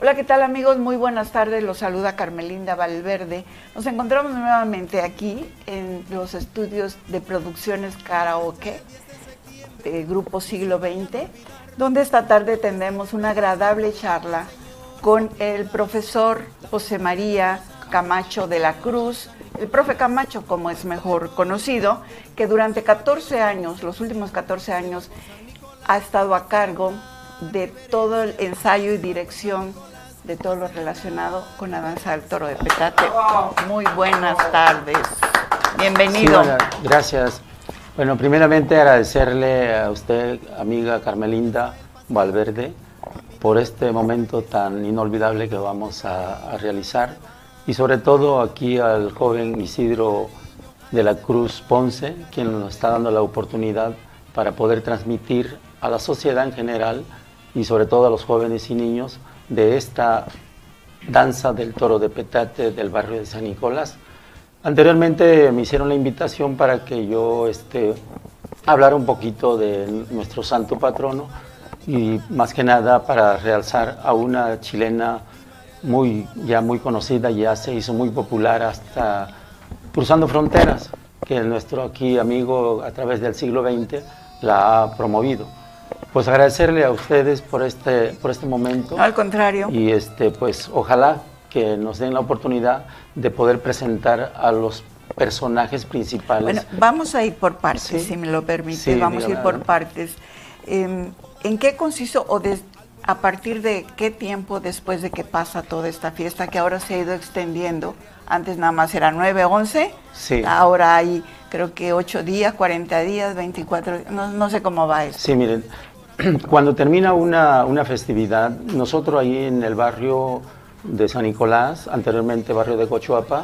Hola, ¿qué tal amigos? Muy buenas tardes, los saluda Carmelinda Valverde. Nos encontramos nuevamente aquí en los estudios de producciones karaoke de Grupo Siglo XX, donde esta tarde tendremos una agradable charla con el profesor José María Camacho de la Cruz, el profe Camacho, como es mejor conocido, que durante 14 años, los últimos 14 años, ha estado a cargo de todo el ensayo y dirección de todo lo relacionado con la danza del toro de petate. Muy buenas tardes. Bienvenido. Sí, gracias. Bueno, primeramente agradecerle a usted, amiga Carmelinda Valverde, por este momento tan inolvidable que vamos a realizar, y sobre todo aquí al joven Isidro de la Cruz Ponce, quien nos está dando la oportunidad para poder transmitir a la sociedad en general y sobre todo a los jóvenes y niños de esta danza del toro de petate del barrio de San Nicolás. Anteriormente me hicieron la invitación para que yo hablara un poquito de nuestro santo patrono y más que nada para realzar a una chilena ya muy conocida, ya se hizo muy popular hasta cruzando fronteras, que nuestro aquí amigo a través del siglo XX la ha promovido. Pues agradecerle a ustedes por este momento. No, al contrario. Y pues ojalá que nos den la oportunidad de poder presentar a los personajes principales. Bueno, vamos a ir por partes, ¿Sí? si me lo permite, Sí, vamos a ir por dígame. partes. ¿En qué consistió o a partir de qué tiempo después de que pasa toda esta fiesta que ahora se ha ido extendiendo? Antes nada más era 9, 11, Sí. Ahora hay creo que 8 días, 40 días, 24, no sé cómo va eso. Sí, miren, cuando termina una festividad, nosotros ahí en el barrio de San Nicolás, anteriormente barrio de Cochuapa,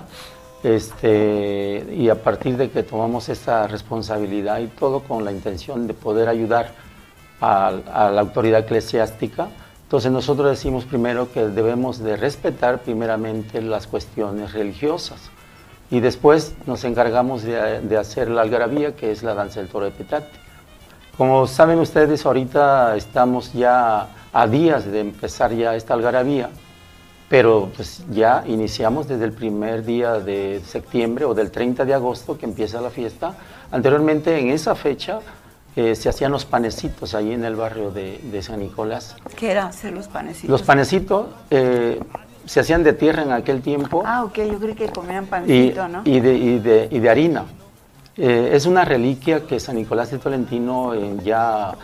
y a partir de que tomamos esta responsabilidad y todo con la intención de poder ayudar a la autoridad eclesiástica, entonces nosotros decimos primero que debemos de respetar primeramente las cuestiones religiosas y después nos encargamos de hacer la algarabía, que es la danza del toro de petate. Como saben ustedes, ahorita estamos ya a días de empezar ya esta algarabía, pero pues ya iniciamos desde el primer día de septiembre o del 30 de agosto que empieza la fiesta. Anteriormente en esa fecha se hacían los panecitos ahí en el barrio de San Nicolás. ¿Qué era hacer los panecitos? Los panecitos se hacían de tierra en aquel tiempo. Ah, ok, yo creí que comían pancito, ¿no? Y de harina. Es una reliquia que San Nicolás de Tolentino ya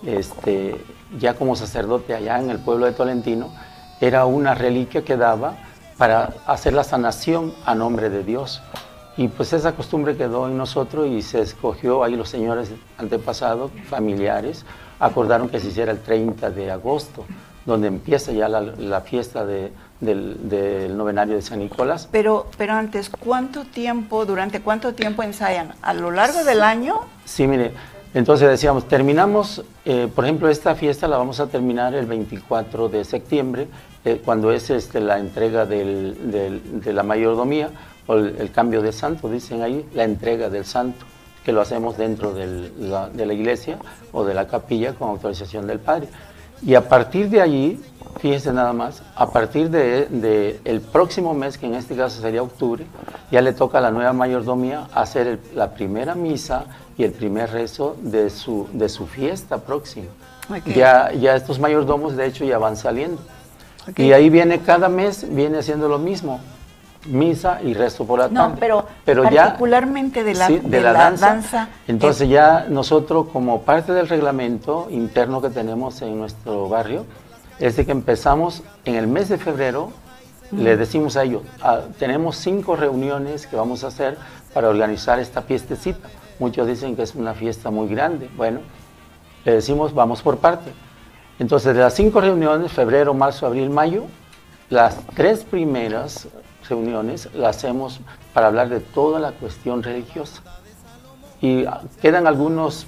como sacerdote allá en el pueblo de Tolentino, era una reliquia que daba para hacer la sanación a nombre de Dios. Y pues esa costumbre quedó en nosotros y se escogió, ahí los señores antepasados, familiares, acordaron que se hiciera el 30 de agosto, donde empieza ya la fiesta del novenario de San Nicolás. Pero antes, ¿durante cuánto tiempo ensayan? ¿A lo largo del año? Sí, mire, entonces decíamos, terminamos, por ejemplo, esta fiesta la vamos a terminar el 24 de septiembre, cuando es la entrega de la mayordomía, o el cambio de santo, dicen ahí, la entrega del santo, que lo hacemos dentro de la iglesia o de la capilla con autorización del padre. Y a partir de allí, fíjense nada más, a partir de el próximo mes, que en este caso sería octubre, ya le toca a la nueva mayordomía hacer la primera misa y el primer rezo de su fiesta próxima. Okay. Ya estos mayordomos, de hecho, ya van saliendo. Okay. Y ahí viene viene haciendo lo mismo, misa y rezo por la tarde. No, pero particularmente ya, de la danza. Entonces ya nosotros, como parte del reglamento interno que tenemos en nuestro barrio, es de que empezamos en el mes de febrero, le decimos a ellos, tenemos 5 reuniones que vamos a hacer para organizar esta fiestecita. Muchos dicen que es una fiesta muy grande. Bueno, le decimos, vamos por parte. Entonces, de las 5 reuniones, febrero, marzo, abril, mayo, las 3 primeras reuniones las hacemos para hablar de toda la cuestión religiosa. Y quedan algunos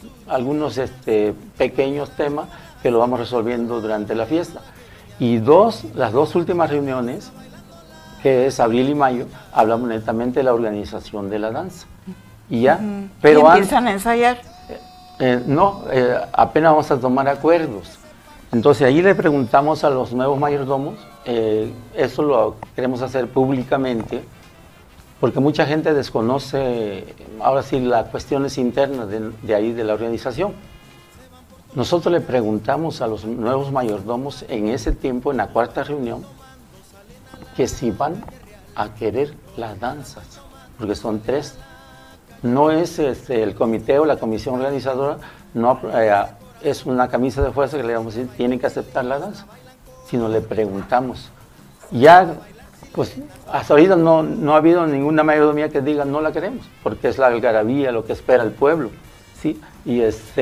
pequeños temas que lo vamos resolviendo durante la fiesta. Y las 2 últimas reuniones, que es abril y mayo, hablamos netamente de la organización de la danza. Y ya, pero ¿Y empiezan a ensayar? No, apenas vamos a tomar acuerdos. Entonces ahí le preguntamos a los nuevos mayordomos eso lo queremos hacer públicamente, porque mucha gente desconoce, ahora sí, las cuestiones internas de ahí de la organización. Nosotros le preguntamos a los nuevos mayordomos en ese tiempo, en la cuarta reunión, que si van a querer las danzas, porque son 3. No es el comité o la comisión organizadora, no es una camisa de fuerza que le vamos a decir, tienen que aceptar la danza, sino le preguntamos. Ya, pues, hasta ahorita no ha habido ninguna mayordomía que diga no la queremos, porque es la algarabía, lo que espera el pueblo, ¿sí? Y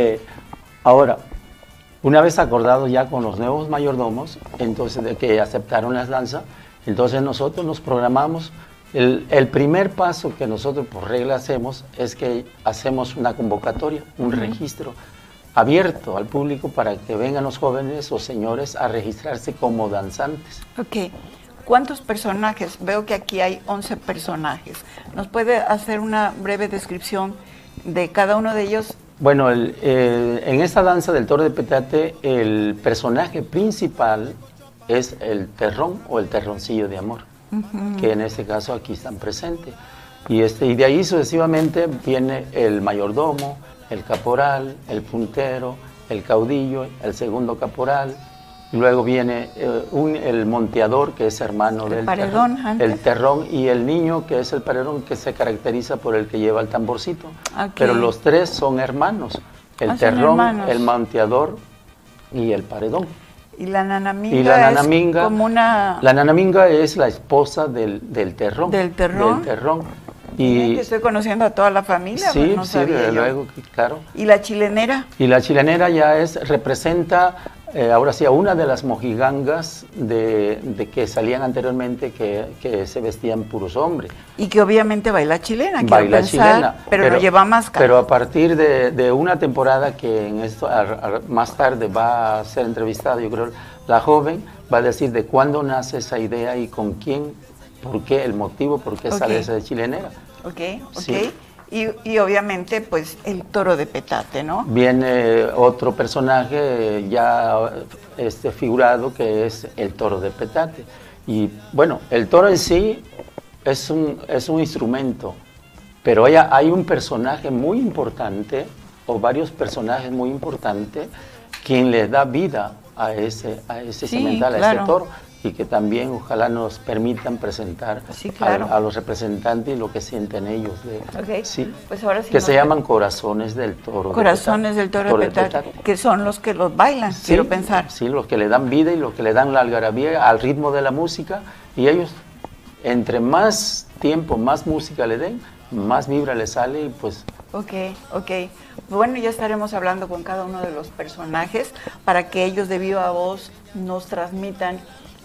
ahora, una vez acordado ya con los nuevos mayordomos, entonces de que aceptaron las danzas, entonces nosotros nos programamos. El primer paso que nosotros por regla hacemos es que hacemos una convocatoria, un registro abierto al público para que vengan los jóvenes o señores a registrarse como danzantes. Ok. ¿Cuántos personajes? Veo que aquí hay 11 personajes. ¿Nos puede hacer una breve descripción de cada uno de ellos? Bueno, en esta danza del toro de petate, el personaje principal es el terrón o el terroncillo de amor, que en este caso aquí están presentes. Y de ahí sucesivamente viene el mayordomo, el caporal, el puntero, el caudillo, el segundo caporal. Luego viene el monteador, que es hermano del paredón, el terrón, y el niño, que es el paredón, que se caracteriza por el que lleva el tamborcito. Okay. Pero los 3 son hermanos, el terrón, el monteador y el paredón. Y la nanaminga, es como una... La nanaminga es la esposa del terrón. ¿Del terrón? Del terrón. Y estoy conociendo a toda la familia, sí, pues no sí, sabía desde yo. luego, claro. ¿Y la chilenera? Y la chilenera ya representa, ahora sí, a una de las mojigangas de que salían anteriormente, que se vestían puros hombres. Y que obviamente baila chilena, quiero baila pensar, chilena, pero no lleva máscara. Pero a partir de una temporada que más tarde va a ser entrevistada, yo creo, la joven va a decir de cuándo nace esa idea y con quién, por qué, el motivo, por qué sale esa de chilenera. Ok. Sí. Y obviamente, pues, el toro de petate, ¿no? Viene otro personaje ya figurado, que es el toro de petate. Y bueno, el toro en sí es un instrumento, pero hay un personaje muy importante, o varios personajes muy importantes, quien le da vida a ese semental, a ese toro, y que también ojalá nos permitan presentar a los representantes y lo que sienten ellos. Pues ahora sí que se llaman corazones del toro. Corazones del toro de petate, que son los que los bailan, quiero pensar. Sí, los que le dan vida y los que le dan la algarabía al ritmo de la música, y ellos, entre más tiempo, más música le den, más vibra le sale y pues... Ok. Bueno, ya estaremos hablando con cada uno de los personajes para que ellos de viva voz nos transmitan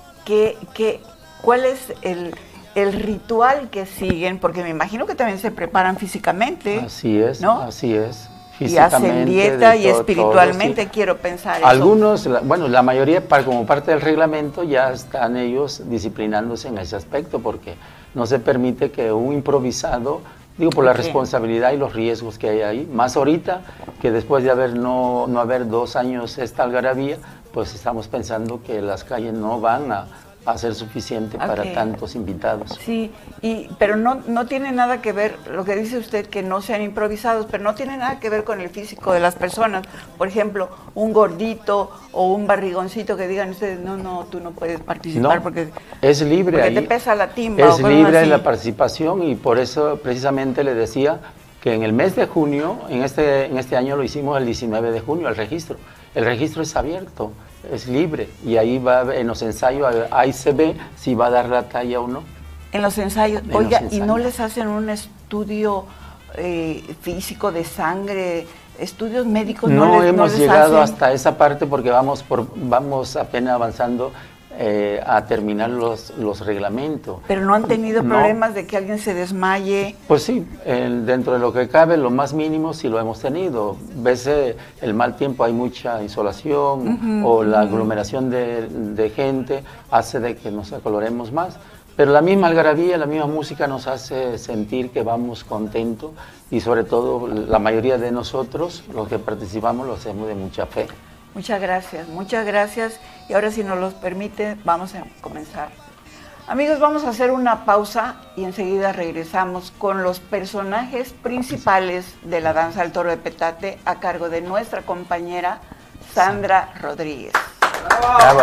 cuál es el ritual que siguen, porque me imagino que también se preparan físicamente. Así es, ¿no? Así es. Y hacen dieta y espiritualmente, sí. Quiero pensar Algunos, la mayoría, como parte del reglamento, ya están ellos disciplinándose en ese aspecto, porque no se permite que un improvisado, por la responsabilidad y los riesgos que hay ahí, más ahorita que después de no haber 2 años esta algarabía, pues estamos pensando que las calles no van a ser suficiente para tantos invitados. Sí, pero no tiene nada que ver, lo que dice usted, que no sean improvisados, pero no tiene nada que ver con el físico de las personas. Por ejemplo, un gordito o un barrigoncito que digan ustedes, no, tú no puedes participar porque es libre, porque ahí te pesa la timba. Es libre la participación, y por eso precisamente le decía que en el mes de junio, en este año lo hicimos el 19 de junio, el registro. El registro es abierto, es libre, y ahí va en los ensayos, ahí se ve si va a dar la talla o no. En los ensayos, ¿y no les hacen un estudio físico de sangre, estudios médicos? No hemos llegado hasta esa parte porque vamos apenas avanzando a terminar los reglamentos. ¿Pero no han tenido problemas de que alguien se desmaye? Pues sí, dentro de lo que cabe, lo más mínimo sí lo hemos tenido. Veces el mal tiempo, hay mucha insolación o la aglomeración de gente hace de que nos acoloremos más. Pero la misma algarabía, la misma música nos hace sentir que vamos contentos, y sobre todo la mayoría de nosotros, los que participamos, lo hacemos de mucha fe. Muchas gracias, muchas gracias. Y ahora, si nos los permite, vamos a comenzar. Amigos, vamos a hacer una pausa y enseguida regresamos con los personajes principales de la danza del toro de petate a cargo de nuestra compañera Sandra Rodríguez. Bravo.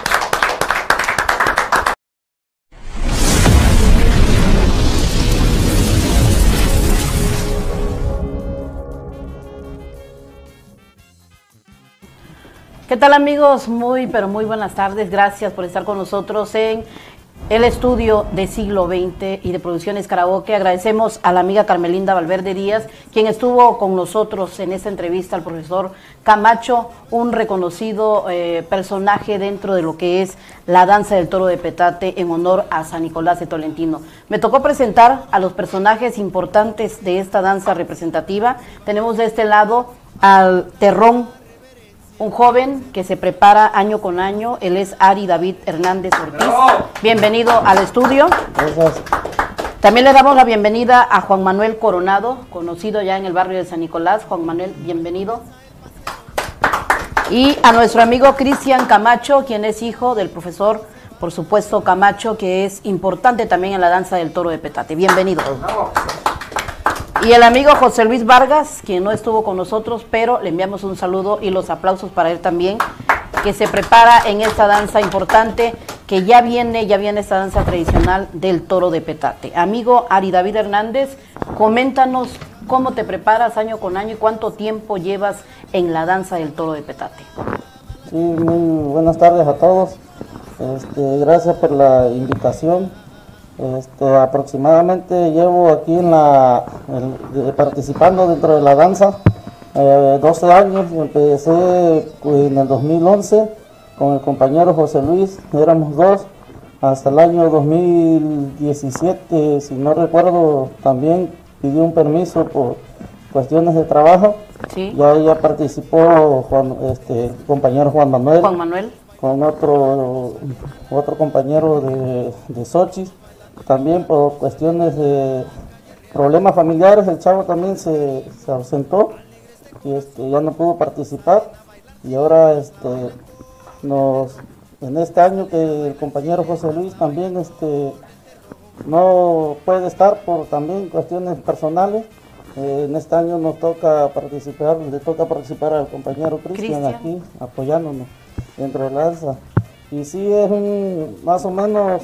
¿Qué tal, amigos? Muy, pero muy buenas tardes. Gracias por estar con nosotros en el estudio de Siglo XX y de Producciones Karaoke. Agradecemos a la amiga Carmelinda Valverde Díaz, quien estuvo con nosotros en esta entrevista al profesor Camacho, un reconocido personaje dentro de lo que es la danza del toro de petate en honor a San Nicolás de Tolentino. Me tocó presentar a los personajes importantes de esta danza representativa. Tenemos de este lado al Terrón, un joven que se prepara año con año. Él es Ari David Hernández Ortiz. Bienvenido al estudio. Gracias. También le damos la bienvenida a Juan Manuel Coronado, conocido ya en el barrio de San Nicolás. Juan Manuel, bienvenido. Y a nuestro amigo Cristian Camacho, quien es hijo del profesor, por supuesto, Camacho, que es importante también en la danza del toro de petate. Bienvenido. Y el amigo José Luis Vargas, quien no estuvo con nosotros, pero le enviamos un saludo y los aplausos para él también, que se prepara en esta danza importante, que ya viene esta danza tradicional del toro de petate. Amigo Ari David Hernández, coméntanos cómo te preparas año con año y cuánto tiempo llevas en la danza del toro de petate. Sí, muy buenas tardes a todos. Gracias por la invitación. Aproximadamente llevo aquí participando dentro de la danza 12 años. Empecé en el 2011 con el compañero José Luis, éramos dos, hasta el año 2017, si no recuerdo, también pidió un permiso por cuestiones de trabajo. Sí. Ya participó compañero Juan Manuel. Juan Manuel. Con otro compañero de Xochitl. También por cuestiones de problemas familiares, el chavo también se ausentó y ya no pudo participar. Y ahora en este año que el compañero José Luis también no puede estar por también cuestiones personales. En este año le toca participar al compañero Cristian aquí apoyándonos dentro de la danza. Y sí, es más o menos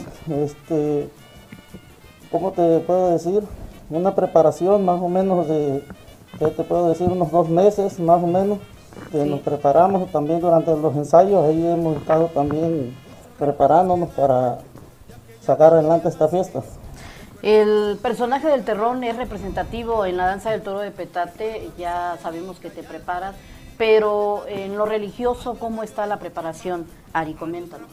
¿cómo te puedo decir? Una preparación más o menos ¿qué te puedo decir? Unos 2 meses más o menos, que sí. Nos preparamos también durante los ensayos, ahí hemos estado también preparándonos para sacar adelante esta fiesta. El personaje del Terrón es representativo en la danza del toro de petate, ya sabemos que te preparas, pero en lo religioso, ¿cómo está la preparación? Ari, coméntanos.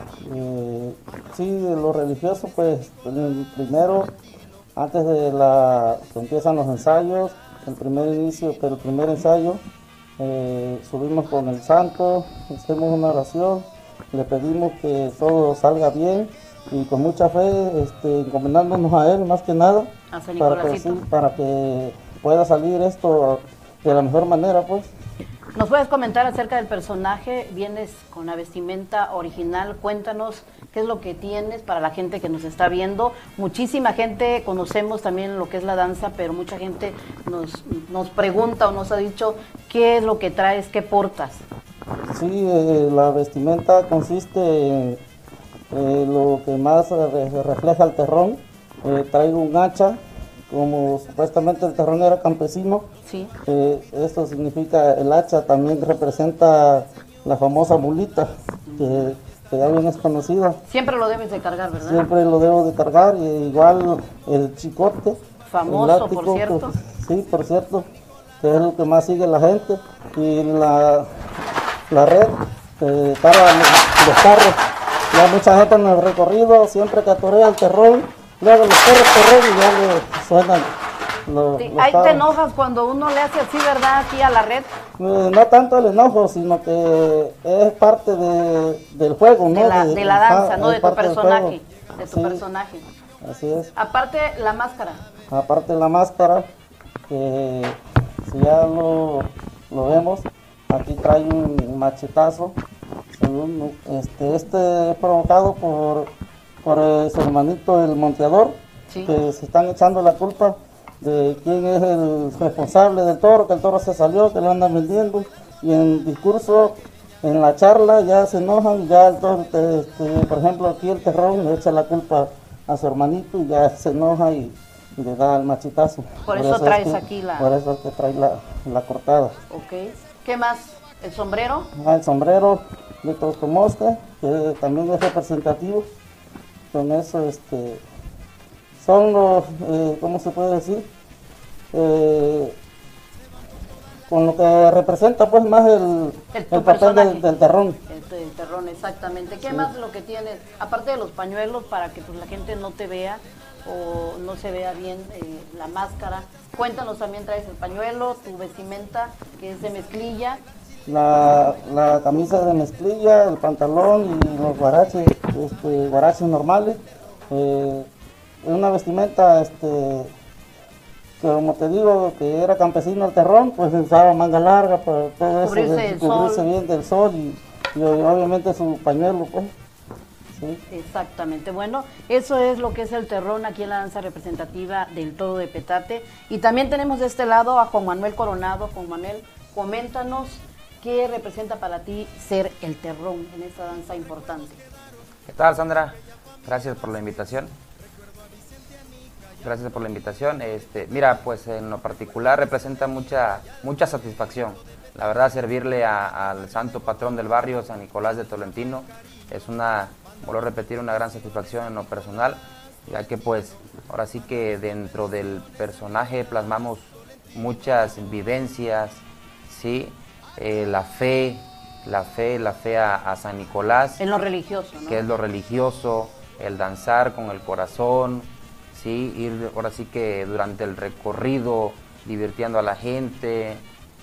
Sí, de lo religioso, pues primero, antes de que empiezan los ensayos, el primer ensayo, subimos con el santo, hacemos una oración, le pedimos que todo salga bien y con mucha fe, encomendándonos a él más que nada, para que pueda salir esto de la mejor manera, pues. ¿Nos puedes comentar acerca del personaje? Vienes con la vestimenta original, cuéntanos qué es lo que tienes para la gente que nos está viendo. Muchísima gente conocemos también lo que es la danza, pero mucha gente nos pregunta o nos ha dicho qué es lo que traes, qué portas. Sí, la vestimenta consiste en lo que más refleja el terrón. Traigo un hacha. Como supuestamente el terrón era campesino, sí. Esto significa, el hacha también representa la famosa mulita, que ya bien es conocida. Siempre lo debes de cargar, ¿verdad? Siempre lo debo de cargar, y igual el chicote. Famoso, el látigo, por cierto. Sí, por cierto, que es lo que más sigue la gente. Y la red para los carros. Ya mucha gente en el recorrido siempre catorea el terrón. Luego los perros corren y ya le suenan los ahí te enojas cuando uno le hace así, ¿verdad? Aquí a la red. No tanto el enojo, sino que es parte del juego, ¿no? De la danza, ¿no? De tu personaje. De tu personaje. Así es. Aparte, la máscara. Aparte la máscara, que si ya lo vemos, aquí trae un machetazo, según, este es provocado por su hermanito el monteador, Sí. que se están echando la culpa de quién es el responsable del toro, que el toro se salió, que lo andan vendiendo, y en discurso, en la charla ya se enojan, ya el toro, por ejemplo aquí el Terrón le echa la culpa a su hermanito y ya se enoja y le da el machetazo. Por eso traes es que, aquí la... Por eso es que trae la cortada. Ok. ¿Qué más? ¿El sombrero? El sombrero de Tostomosca, que también es representativo. Con eso, son los, ¿cómo se puede decir? Con lo que representa pues más el papel personaje. del terrón. El terrón, exactamente. ¿Qué más lo que tienes? Aparte de los pañuelos, para que pues, la gente no te vea o no se vea bien la máscara. Cuéntanos, también traes el pañuelo, tu vestimenta, que es de mezclilla. La camisa de mezclilla, el pantalón y los guaraches, guaraches normales. Es una vestimenta, que como te digo, que era campesino el Terrón, pues usaba manga larga para todo Cubrirse eso, del cubrirse sol. bien del sol y obviamente su pañuelo, pues. Sí. Exactamente, bueno, eso es lo que es el terrón aquí en la danza representativa del toro de petate. Y también tenemos de este lado a Juan Manuel Coronado. Juan Manuel, coméntanos qué representa para ti ser el terrón en esta danza importante. ¿Qué tal, Sandra? Gracias por la invitación. Gracias por la invitación. Mira, pues en lo particular representa mucha satisfacción. La verdad, servirle al santo patrón del barrio, San Nicolás de Tolentino, es vuelvo a repetir, una gran satisfacción en lo personal, ya que pues ahora sí que dentro del personaje plasmamos muchas vivencias, ¿sí? La fe a San Nicolás. En lo religioso, ¿no? Que es lo religioso, el danzar con el corazón, ¿sí? Ir ahora sí que durante el recorrido divirtiendo a la gente,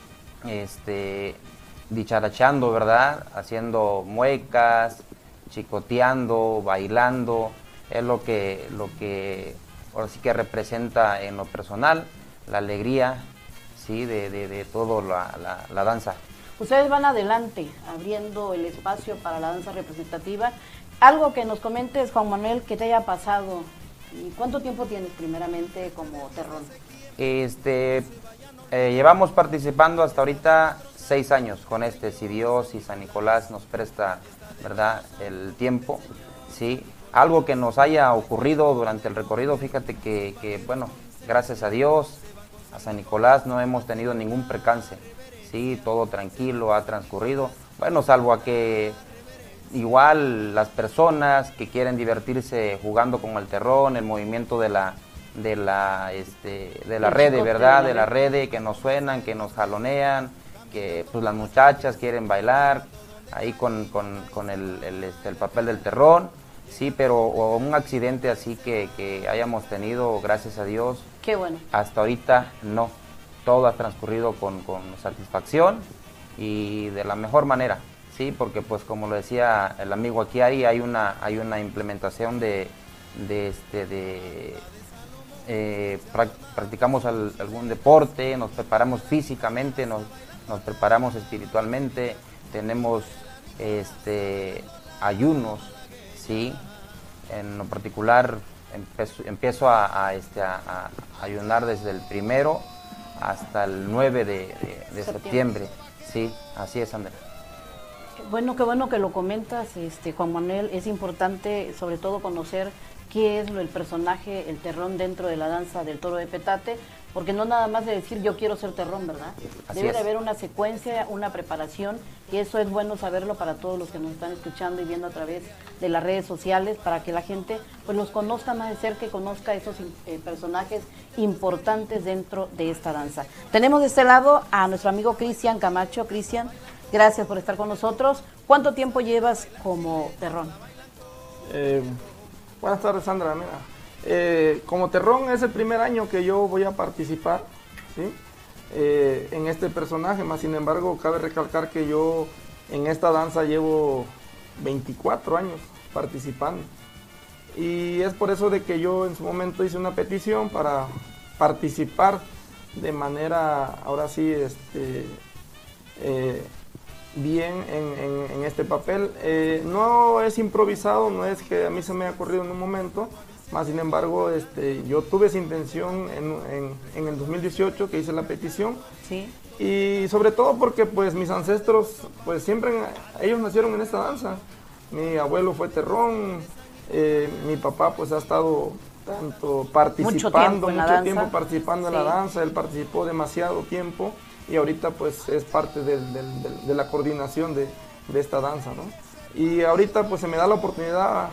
dicharachando, ¿verdad? Haciendo muecas, chicoteando, bailando, es lo que ahora sí que representa en lo personal la alegría, ¿sí? de todo la danza. Ustedes van adelante, abriendo el espacio para la danza representativa. Algo que nos comentes, Juan Manuel, que te haya pasado. ¿Y cuánto tiempo tienes primeramente como terrón? Llevamos participando hasta ahorita 6 años con si Dios y San Nicolás nos presta, ¿verdad?, el tiempo, ¿sí? Algo que nos haya ocurrido durante el recorrido, fíjate que bueno, gracias a Dios, a San Nicolás no hemos tenido ningún percance, ¿sí? Todo tranquilo, ha transcurrido, bueno, salvo a que igual las personas que quieren divertirse jugando con el terrón, el movimiento de la red, ¿verdad? De la red, que nos suenan, que nos jalonean, que pues las muchachas quieren bailar ahí con el papel del terrón, sí, pero o un accidente así que hayamos tenido, gracias a Dios. Qué bueno. Hasta ahorita no, todo ha transcurrido con satisfacción y de la mejor manera, sí, porque pues como lo decía el amigo Akiari, hay una implementación practicamos algún deporte, nos preparamos físicamente, nos preparamos espiritualmente, tenemos ayunos, ¿sí? En lo particular empiezo a ayunar desde el 1 hasta el 9 de septiembre, sí, así es, Andrea. Bueno, qué bueno que lo comentas, Juan Manuel. Es importante sobre todo conocer qué es el personaje, el terrón dentro de la danza del toro de petate, porque no nada más de decir yo quiero ser terrón, ¿verdad? Debe de haber una secuencia, una preparación, y eso es bueno saberlo para todos los que nos están escuchando y viendo a través de las redes sociales, para que la gente pues los conozca más de cerca y conozca esos personajes importantes dentro de esta danza. Tenemos de este lado a nuestro amigo Cristian Camacho. Cristian, gracias por estar con nosotros. ¿Cuánto tiempo llevas como terrón? Buenas tardes, Sandra. Mira, como terrón es el primer año que yo voy a participar, ¿sí? En este personaje, más sin embargo cabe recalcar que yo en esta danza llevo 24 años participando, y es por eso de que yo en su momento hice una petición para participar de manera, ahora sí, bien en este papel. No es improvisado, no es que a mí se me haya ocurrido en un momento, más sin embargo yo tuve esa intención en el 2018 que hice la petición. Sí. Y sobre todo porque pues mis ancestros pues siempre ellos nacieron en esta danza. Mi abuelo fue terrón, mi papá pues ha estado tanto participando mucho tiempo participando en la danza, él participó demasiado tiempo y ahorita pues es parte de la coordinación de esta danza, ¿no? Y ahorita pues se me da la oportunidad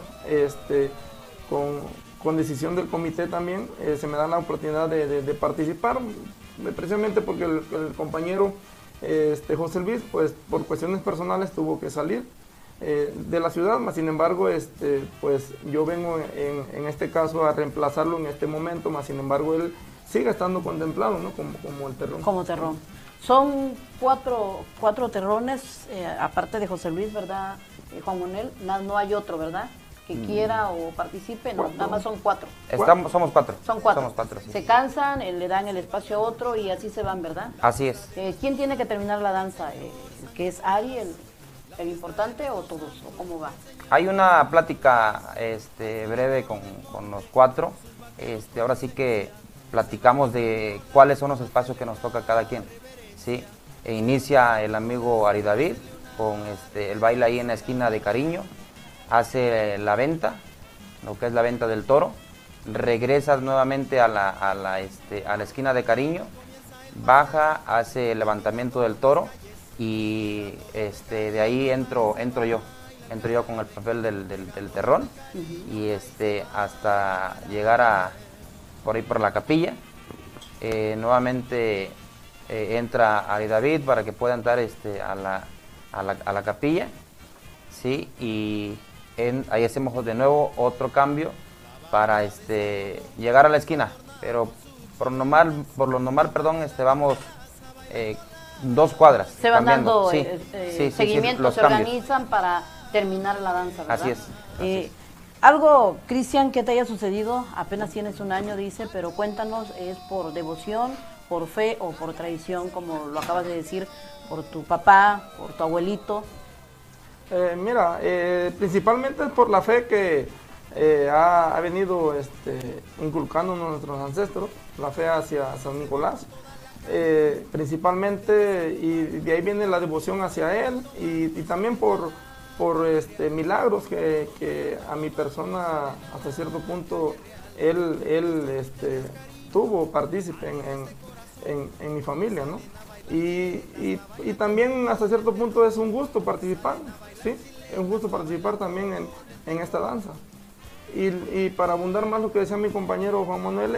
con decisión del comité también, se me da la oportunidad de participar, precisamente porque el compañero José Luis, pues por cuestiones personales tuvo que salir de la ciudad, más sin embargo, pues yo vengo en este caso a reemplazarlo en este momento, más sin embargo él sigue estando contemplado, ¿no? Como el terrón. Como terrón. Son cuatro terrones, aparte de José Luis, ¿verdad, Juan Manuel? No hay otro, ¿verdad? Que quiera o participe, no, nada más son cuatro. Somos cuatro. Son cuatro. Somos cuatro, sí. Se cansan, le dan el espacio a otro y así se van, ¿verdad? Así es. ¿Quién tiene que terminar la danza? ¿Que es Ari el importante o todos? ¿O cómo va? Hay una plática breve con los cuatro. Ahora sí que platicamos de cuáles son los espacios que nos toca a cada quien, ¿sí? Inicia el amigo Ari David con el baile ahí en la esquina de Cariño. Hace la venta, lo que es la venta del toro, regresas nuevamente a la esquina de Cariño, baja, hace el levantamiento del toro y de ahí entro yo con el papel del terrón y hasta llegar por ahí por la capilla. Nuevamente entra Ari David para que pueda entrar a la capilla, ¿sí? Y ahí hacemos de nuevo otro cambio para llegar a la esquina, pero por lo normal, vamos 2 cuadras. Se van cambiando. dando seguimiento, se organizan para terminar la danza, ¿verdad? Así es. Algo, Cristian, que te haya sucedido, apenas tienes 1 año, dice, pero cuéntanos, ¿es por devoción, por fe o por tradición, como lo acabas de decir, por tu papá, por tu abuelito? Mira, principalmente es por la fe que ha venido inculcando nuestros ancestros, la fe hacia San Nicolás, principalmente, y de ahí viene la devoción hacia él, y también por milagros que a mi persona hasta cierto punto él tuvo partícipe en mi familia, ¿no? Y también hasta cierto punto es un gusto participar, ¿sí? Es un gusto participar también en esta danza. Y para abundar más lo que decía mi compañero Juan Manuel,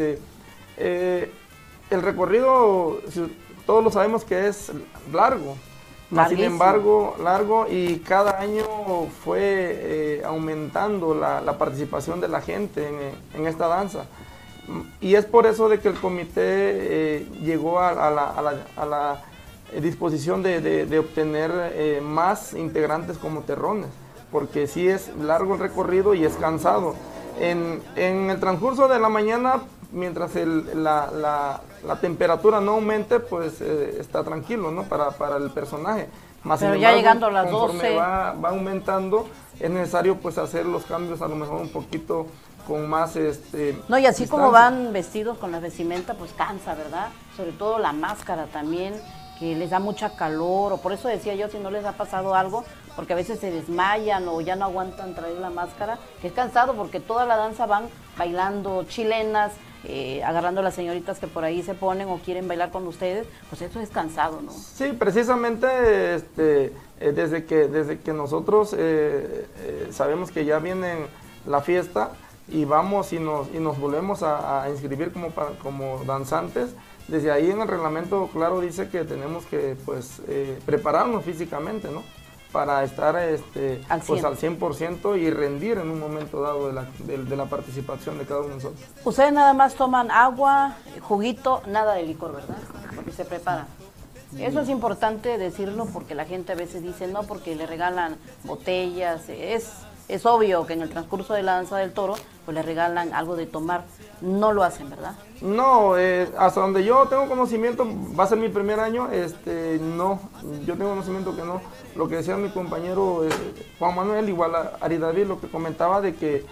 el recorrido, todos lo sabemos que es largo, sin embargo, largo, y cada año fue aumentando la participación de la gente en esta danza. Y es por eso de que el comité llegó a la disposición de obtener más integrantes como terrones, porque sí es largo el recorrido y es cansado. En el transcurso de la mañana, mientras la temperatura no aumente, pues está tranquilo, ¿no? Para el personaje. Más pero sin ya embargo, llegando a las 12... conforme va aumentando, es necesario pues hacer los cambios a lo mejor un poquito con más no, y así distancia. como van vestidos con la vestimenta, pues cansa, ¿verdad? Sobre todo la máscara también, que les da mucha calor, o por eso decía yo, si no les ha pasado algo, porque a veces se desmayan o ya no aguantan traer la máscara, que es cansado porque toda la danza van bailando chilenas, agarrando a las señoritas que por ahí se ponen o quieren bailar con ustedes, pues eso es cansado, ¿no? Sí, precisamente desde que nosotros sabemos que ya viene la fiesta y vamos y nos volvemos a inscribir como danzantes, desde ahí en el reglamento claro dice que tenemos que pues prepararnos físicamente, ¿no? Para estar pues al 100% y rendir en un momento dado de la participación de cada uno de nosotros. Ustedes nada más toman agua, juguito, nada de licor, ¿verdad? Porque se preparan. Eso es importante decirlo porque la gente a veces dice no, porque le regalan botellas. Es obvio que en el transcurso de la danza del toro pues le regalan algo de tomar. no lo hacen, ¿verdad? No, hasta donde yo tengo conocimiento, va a ser mi primer año, no, yo tengo conocimiento que no. Lo que decía mi compañero Juan Manuel, igual a Ari David, lo que comentaba de que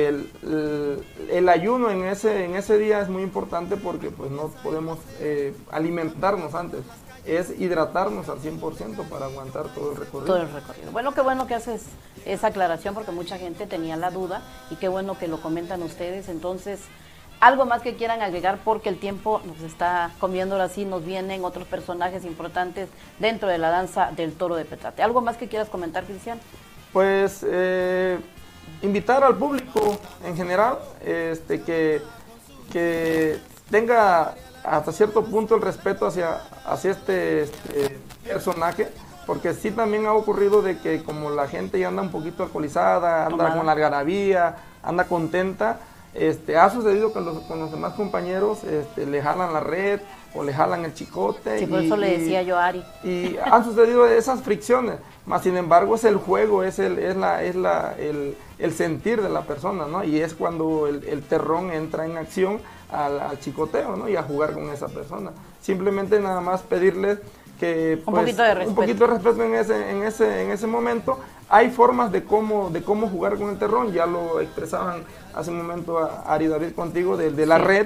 el ayuno en ese día es muy importante porque pues no podemos alimentarnos antes, es hidratarnos al 100% para aguantar todo el recorrido. Todo el recorrido. Bueno, qué bueno que haces esa aclaración porque mucha gente tenía la duda y qué bueno que lo comentan ustedes. Entonces, algo más que quieran agregar porque el tiempo nos está comiendo, ahora sí nos vienen otros personajes importantes dentro de la danza del toro de Petate. ¿Algo más que quieras comentar, Cristian? Pues invitar al público en general que tenga hasta cierto punto el respeto hacia este personaje, porque sí también ha ocurrido de que como la gente ya anda un poquito alcoholizada, anda con la algarabía, anda contenta, ha sucedido con los demás compañeros, le jalan la red o le jalan el chicote. Sí, por eso le decía yo a Ari. Y han sucedido esas fricciones, más sin embargo es el juego, es el sentir de la persona, ¿no? Y es cuando el terrón entra en acción al chicoteo, ¿no? Y a jugar con esa persona. Simplemente nada más pedirles que un poquito de respeto en ese momento. Hay formas de cómo jugar con el terrón, ya lo expresaban hace un momento a Ari David contigo, de la red,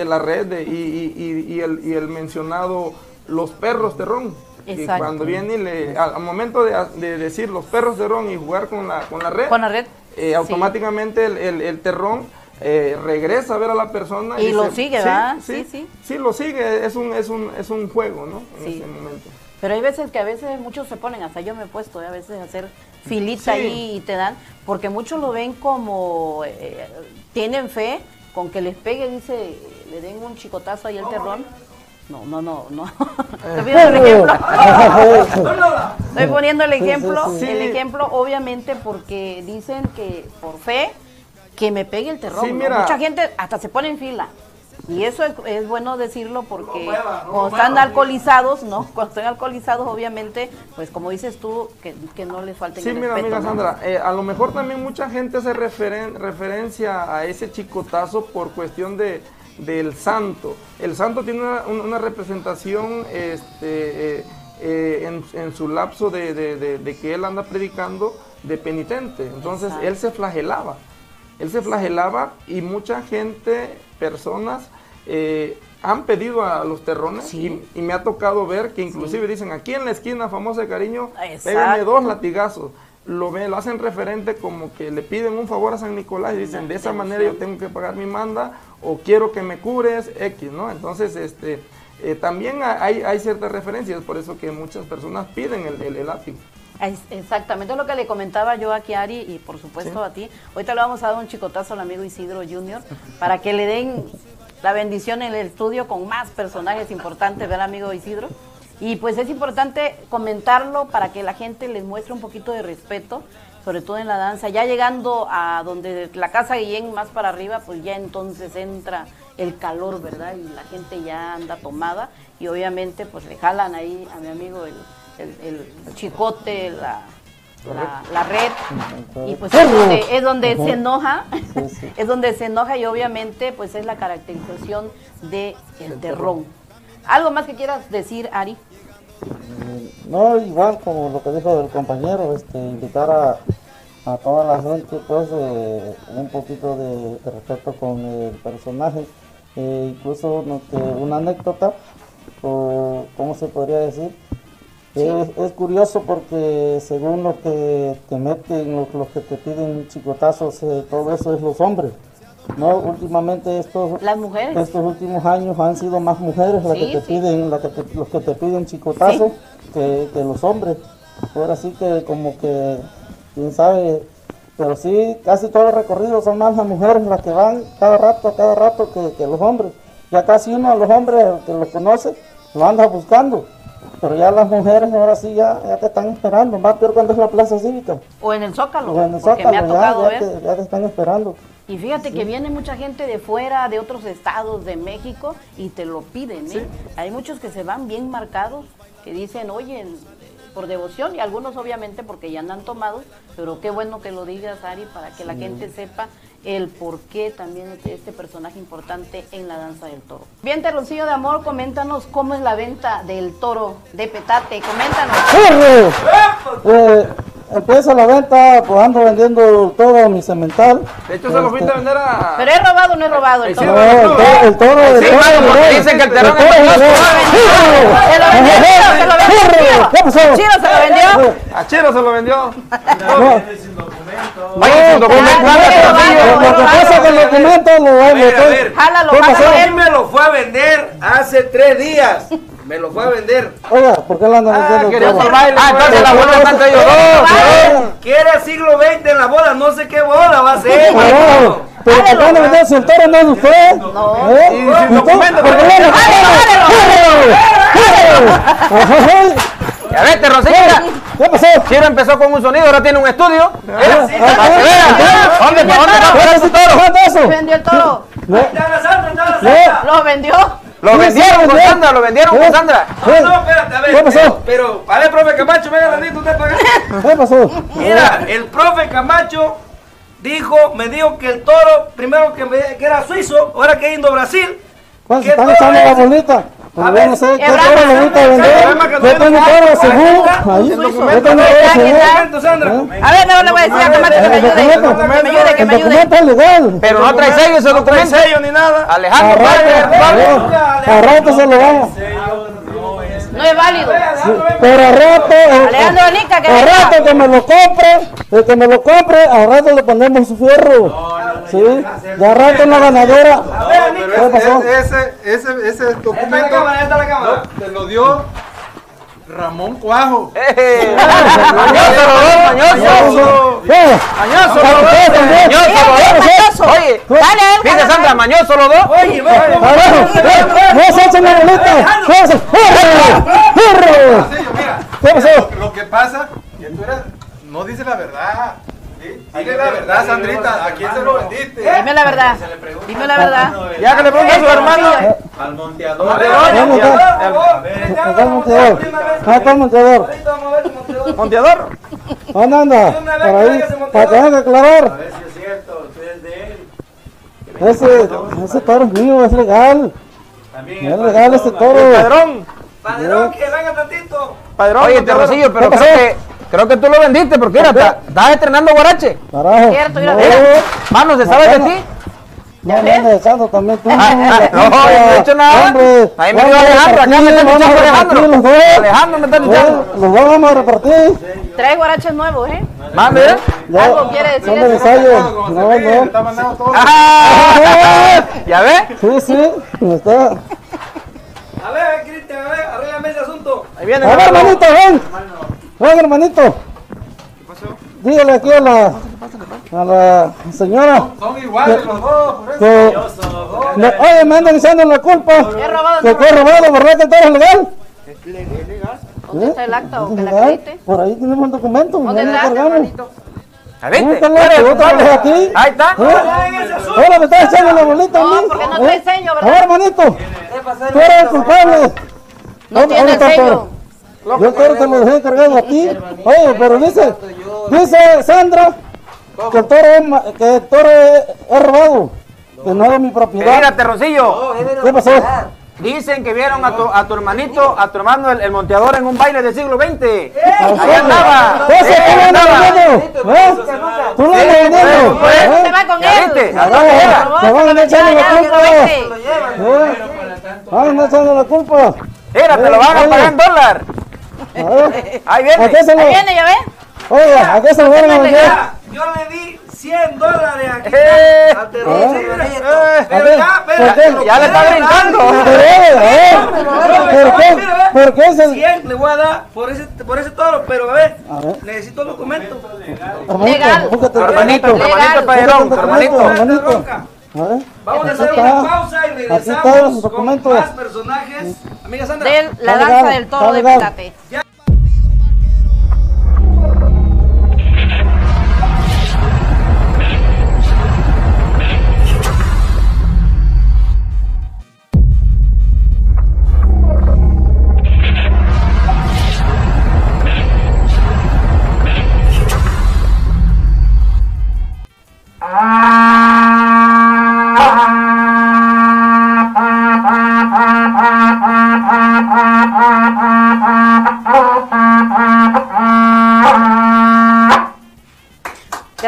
y el mencionado los perros terrón. Y cuando viene al momento de decir los perros terrón y jugar con la red, automáticamente el terrón regresa a ver a la persona y lo sigue, ¿verdad? Sí, lo sigue, es un juego, ¿no? En ese momento. Pero hay veces que a veces muchos se ponen, hasta yo me he puesto a veces a hacer filita ahí y te dan, porque muchos lo ven como, tienen fe con que les pegue, dice, le den un chicotazo ahí al terrón. No. Estoy poniendo el ejemplo, el ejemplo obviamente porque dicen que por fe que me pegue el terrón. ¿No? Mucha gente hasta se pone en fila. Y eso es bueno decirlo porque cuando están alcoholizados, ¿no? Cuando están alcoholizados, obviamente, pues como dices tú, que no les falten el respeto. Sí, mira, amiga Sandra, a lo mejor también mucha gente hace referencia a ese chicotazo por cuestión del santo. El santo tiene una representación en su lapso de que él anda predicando de penitente. Entonces, él se flagelaba. Y mucha gente, personas, han pedido a los terrones y me ha tocado ver que inclusive dicen aquí en la esquina famosa de Cariño, pégame 2 latigazos. Lo hacen referente como que le piden un favor a San Nicolás y dicen de esa manera yo tengo que pagar mi manda o quiero que me cures X, ¿no? Entonces también hay ciertas referencias, por eso que muchas personas piden el látigo. Exactamente, es lo que le comentaba yo aquí a Ari y por supuesto a ti. Ahorita le vamos a dar un chicotazo al amigo Isidro Junior para que le den la bendición en el estudio con más personajes importantes, ¿verdad, amigo Isidro? Y pues es importante comentarlo para que la gente les muestre un poquito de respeto, sobre todo en la danza. Ya llegando a donde la Casa Guillén más para arriba, pues ya entonces entra el calor, ¿verdad? Y la gente ya anda tomada y obviamente pues le jalan ahí a mi amigo el chicote, la red, y pues es donde se enoja, es donde se enoja y obviamente pues es la caracterización del terrón. ¿Algo más que quieras decir, Ari? No, igual como lo que dijo el compañero, invitar a toda la gente pues un poquito de respeto con el personaje, incluso una anécdota, o ¿cómo se podría decir? Es curioso porque según lo que te meten, los que te piden chicotazos, todo eso es los hombres. No, últimamente las mujeres. Estos últimos años han sido más mujeres las que te piden, los que te piden chicotazos que los hombres. Ahora sí que como que, quién sabe, pero sí, casi todos los recorridos son más las mujeres las que van cada rato que los hombres. Ya casi uno a los hombres que lo conoce, lo anda buscando. Pero ya las mujeres ahora sí ya te están esperando, más peor cuando es la plaza cívica. O en el Zócalo, porque me ha tocado ver. Ya te están esperando. Y fíjate que viene mucha gente de fuera, de otros estados, de México, y te lo piden, ¿eh? Sí. Hay muchos que se van bien marcados, que dicen, oye, por devoción, y algunos obviamente porque ya andan tomados, pero qué bueno que lo digas, Ari, para que la gente sepa el porqué también de este personaje importante en la danza del toro. Bien, Terroncillo de Amor, coméntanos cómo es la venta del toro de petate, coméntanos. Empieza la venta, pues ando vendiendo todo mi semental. De hecho, se lo fuiste a vender a... Pero es robado o no es robado el toro. No, el toro. Dicen que el terrón es Se lo vendió. ¿Qué pasó? Chiro se lo vendió. A Chiro se lo vendió. Vaya sin documento. Lo que pasa con el documento lo voy a meter. Jálalo, ¿Qué pasó? jálalo Él él. me lo fue a vender hace 3 días. Me lo fue a vender. Oiga, ¿por qué le andan vendiendo quería el toro? otro baile. Entonces la boda están ellos dos. Quiere siglo XX en la boda, no sé qué boda va a ser. No, pero ¿por qué le andan vendiendo si el toro no es de usted? No. ¿Eh? Y sin documento, ¿Por qué le andan vendiendo? Ya ves, Terroncillo. ¿Qué pasó? Chiro empezó con un sonido, ahora tiene un estudio. Para que ¿Dónde vean. ¿Dónde va a poner ese toro? eso? Vendió el toro. Está la Sandra, está la Sandra. Lo vendió. Lo vendieron con Sandra, lo vendieron con Sandra. No, espérate, a ver. ¿Qué pasó? Pero, a ver, profe Camacho, venga, Landito, usted para acá. ¿Qué pasó? Mira, el profe Camacho me dijo que el toro, primero que era suizo, ahora que es Indo-Brasil. ¿Cuándo se ¿Qué están toro echando es la ese? bolita? A Pues ver, yo no sé qué es toro bravo, le gusta vender. Yo tengo toro según. Ahí, yo tengo toro según. Sandra. A ver, no le voy a decir a Camacho que me ayude. Que me El ayude. documento es legal. Pero no trae sello ese No trae documento. sello ni nada. Alejandro, A rato se lo vamos. No es válido. Pero a rato, Alejandro Anica, que a venga. rato que me lo compre, el que me lo compre, a rato le ponemos su fierro. Sí, ya a rato en la ganadera. ¿Qué pasó? Ese Esta documento es la cámara, esta es la cámara. te lo dio Ramón Cuajo. Mañoso, mañoso. ¿Qué? Mañoso, Mañoso. Oye, Dale, él, dice jálalo. Sandra, mañoso los dos. Oye, va, No se echen la bolita. ¿Qué hace? ¡Fierro! Mira, ¿Qué pasó? lo que pasa que tú no dices la verdad. ¿Sí? Dile la verdad, Sandrita. ¿A quién se lo vendiste? Dime la verdad. Dime la verdad. Ya que le pregunto a su hermano. Al monteador. ¿Dónde está? Acá el monteador. Acá está el monteador. Monteador. ¿Dónde anda? Por ahí. Para que venga a aclarar. Ese toro es mío, es legal. Es legal ese toro. Padrón. Padrón, que venga tantito. Padrón. Oye, monteador. Terroncillo, pero ¿Qué pasó? creo que tú lo vendiste porque mira, estás estrenando guarache. Carajo. Cierto, mira, No, mira. Mano, ¿se sabe de ti? no me andes echando también tú. No, yo no he hecho nada. Hombre, Ahí me dio Alejandro, acá me están echando Alejandro. Alejandro me están echando. Los dos vamos a repartir. Trae guaraches nuevos, ¿eh? Más, mira. Algo quiere decir Son de eso. ensayo. No, Está no. mandando todo. Ah, ¿ya ves? Sí, sí. Está. A ver, Cristian, a ver, arréglame ese asunto. Ahí viene. A ver, hermanito, ven. Ven, hermanito. Dígale aquí a la señora Son iguales los dos, por eso. que oye, me andan echando la culpa He robado que el he robado, ¿verdad que el toro es legal? ¿Dónde está el acta o que la ¿Legal? acredite? Por ahí tenemos el documento. ¿Dónde ya lo está, cargamos. hermanito? ¿Ya ¿Dónde viste? está el acta? ¿Otra vez aquí? Ahí está. Ahora me estás echando la bolita a mí. No, porque no trae sello, A ver, ¿verdad? hermanito, tú eres el culpable. No tiene el está el sello. toro? Yo el toro te lo dejé encargado a ti. Oye, pero dice Sandra que el toro es robado, que no es de mi propiedad. Mira, Terroncillo. ¿Qué pasó? Dicen que vieron a tu hermanito, a tu hermano, el monteador en un baile del siglo XX. Ahí andaba. ¿Eso tú lo andas vendiendo? ¿Eh? ¿Tú lo andas vendiendo? Se va con ¿Ya él. viste? Se ¿A dónde robó, era? Se van a echarle la ya, culpa. ya, vete. Van a echarle la culpa. Mira, te lo van a Oye. pagar en dólar. A ver, Ahí ¿a qué viene. se lo, Ahí viene, ¿ya ves? oye, ¿a qué se lo van a vender? Ya, yo le di $100 aquí. Eh. Al terror, sí, mira. ¿A Pero qué? ya, ¿Por espérate, qué? lo Ya le está quiero brincando. dar. ¿Por qué? ¿Por qué se...? 100 le voy a dar por ese toro, pero a ver, A ver. necesito el documento. Legal. Búscate el Hermanito, documento. hermanito Padrón, hermanito. Hermanito. A ver. Vamos a Aquí hacer está. una pausa y Aquí están los regresamos con documentos. más personajes. Amiga Sandra. De la Está danza legal, del toro está de legal. petate. ¡Ah!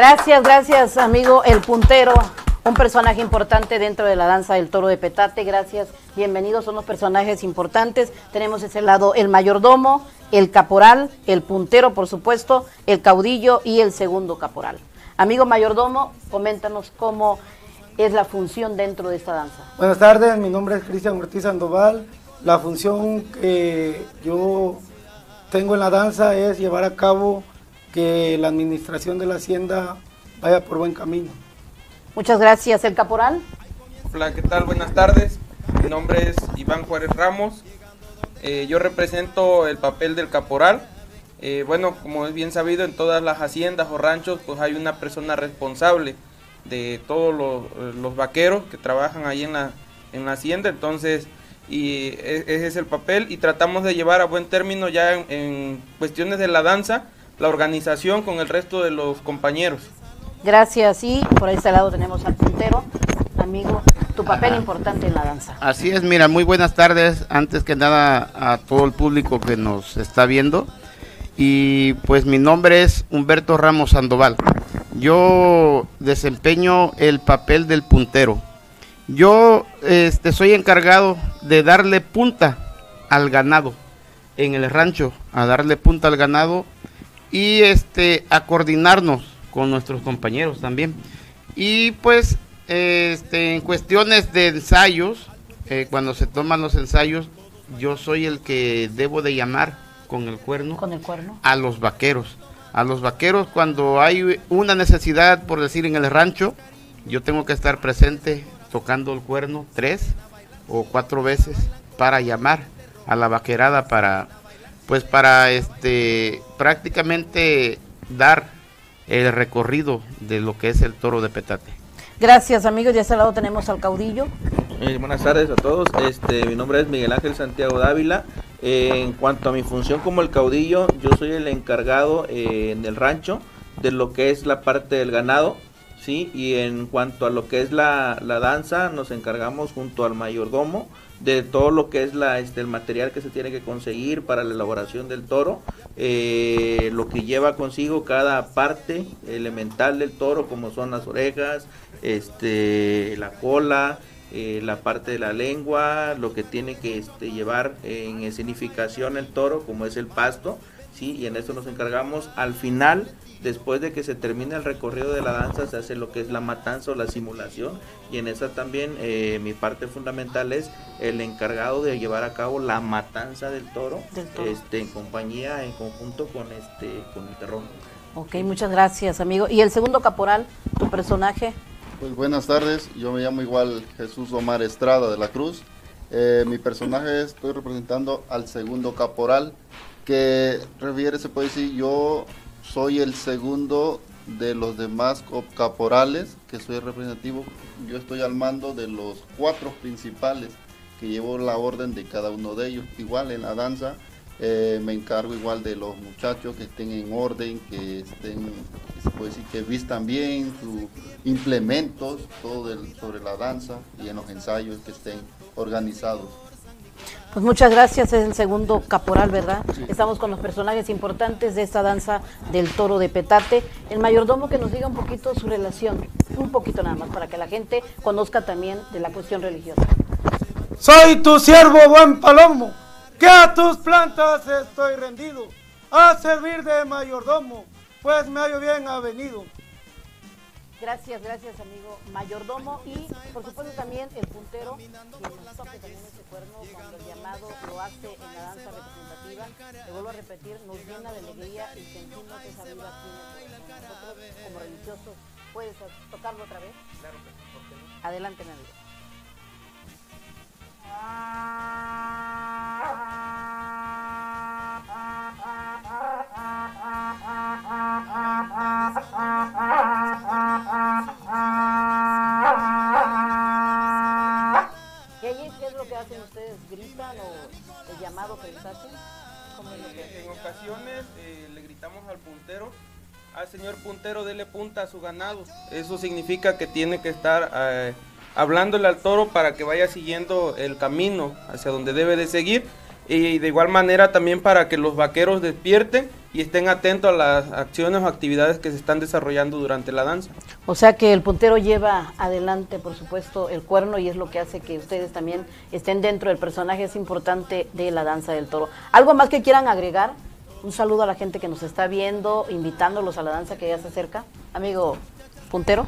Gracias, amigo El Puntero, un personaje importante dentro de la danza del toro de petate. Gracias, bienvenidos, son los personajes importantes. Tenemos ese lado el mayordomo, el caporal, el puntero, por supuesto, el caudillo y el segundo caporal. Amigo mayordomo, coméntanos cómo es la función dentro de esta danza. Buenas tardes, mi nombre es Cristian Ortiz Sandoval. La función que yo tengo en la danza es llevar a cabo que la administración de la hacienda vaya por buen camino. Muchas gracias. ¿El caporal? Hola, ¿qué tal? Buenas tardes. Mi nombre es Iván Juárez Ramos. Yo represento el papel del caporal. Bueno, como es bien sabido, en todas las haciendas o ranchos pues hay una persona responsable de todos los vaqueros que trabajan ahí en la hacienda. Entonces, ese es el papel y tratamos de llevar a buen término ya en cuestiones de la danza, la organización con el resto de los compañeros. Gracias, y por este lado tenemos al puntero. Amigo, tu papel importante en la danza. Así es, mira, muy buenas tardes, antes que nada a todo el público que nos está viendo. Y pues mi nombre es Humberto Ramos Sandoval. Yo desempeño el papel del puntero. Yo soy encargado de darle punta al ganado en el rancho, a darle punta al ganado y a coordinarnos con nuestros compañeros también. Y pues en cuestiones de ensayos, cuando se toman los ensayos, yo soy el que debo de llamar con el cuerno a los vaqueros. A los vaqueros cuando hay una necesidad, por decir, en el rancho, yo tengo que estar presente tocando el cuerno 3 o 4 veces para llamar a la vaquerada para prácticamente dar el recorrido de lo que es el toro de petate. Gracias, amigos. De este lado tenemos al caudillo. Buenas tardes a todos. Mi nombre es Miguel Ángel Santiago Dávila. En cuanto a mi función como el caudillo, yo soy el encargado en el rancho de lo que es la parte del ganado, ¿sí? Y en cuanto a lo que es la danza, nos encargamos junto al mayordomo de todo lo que es el material que se tiene que conseguir para la elaboración del toro, lo que lleva consigo cada parte elemental del toro, como son las orejas, la cola, la parte de la lengua, lo que tiene que llevar en escenificación el toro, como es el pasto, ¿sí? Y en eso nos encargamos. Al final, después de que se termine el recorrido de la danza, se hace lo que es la matanza o la simulación, y en esa también mi parte fundamental es el encargado de llevar a cabo la matanza del toro. En compañía, en conjunto con el terrón. Ok, muchas gracias, amigo. ¿Y el segundo caporal, tu personaje? Pues buenas tardes, yo me llamo igual Jesús Omar Estrada de la Cruz. Mi personaje estoy representando al segundo caporal, que refiere, se puede decir, yo soy el segundo de los demás caporales, que soy representativo. Yo estoy al mando de los 4 principales, que llevo la orden de cada uno de ellos. Igual en la danza me encargo igual de los muchachos que estén en orden, que estén, se puede decir, que vistan bien sus implementos, todo sobre la danza, y en los ensayos que estén organizados. Pues muchas gracias, es el segundo caporal, ¿verdad? Sí. Estamos con los personajes importantes de esta danza del toro de petate. El mayordomo, que nos diga un poquito su relación, un poquito nada más, para que la gente conozca también de la cuestión religiosa. Soy tu siervo buen palomo, que a tus plantas estoy rendido, a servir de mayordomo, pues me hallo bien avenido. Gracias, amigo mayordomo, y por supuesto también el puntero, quien nos toque también ese cuerno cuando el llamado lo hace en la danza representativa. Te vuelvo a repetir, nos llena de alegría y sentimos esa vibra aquí en el corazón. Nosotros como religiosos, ¿puedes tocarlo otra vez? Claro que sí, ¿por qué no? Adelante, mi amigo. ¿Y allí qué es lo que hacen ustedes? ¿Gritan o el llamado que les hacen? ¿Cómo es lo que en ocasiones le gritamos al puntero: al señor puntero, dele punta a su ganado. Eso significa que tiene que estar hablándole al toro para que vaya siguiendo el camino hacia donde debe de seguir, y de igual manera también para que los vaqueros despierten y estén atentos a las acciones o actividades que se están desarrollando durante la danza. O sea que el puntero lleva adelante, por supuesto, el cuerno y es lo que hace que ustedes también estén dentro del personaje, es importante, de la danza del toro. ¿Algo más que quieran agregar? Un saludo a la gente que nos está viendo, invitándolos a la danza que ya se acerca. Amigo puntero.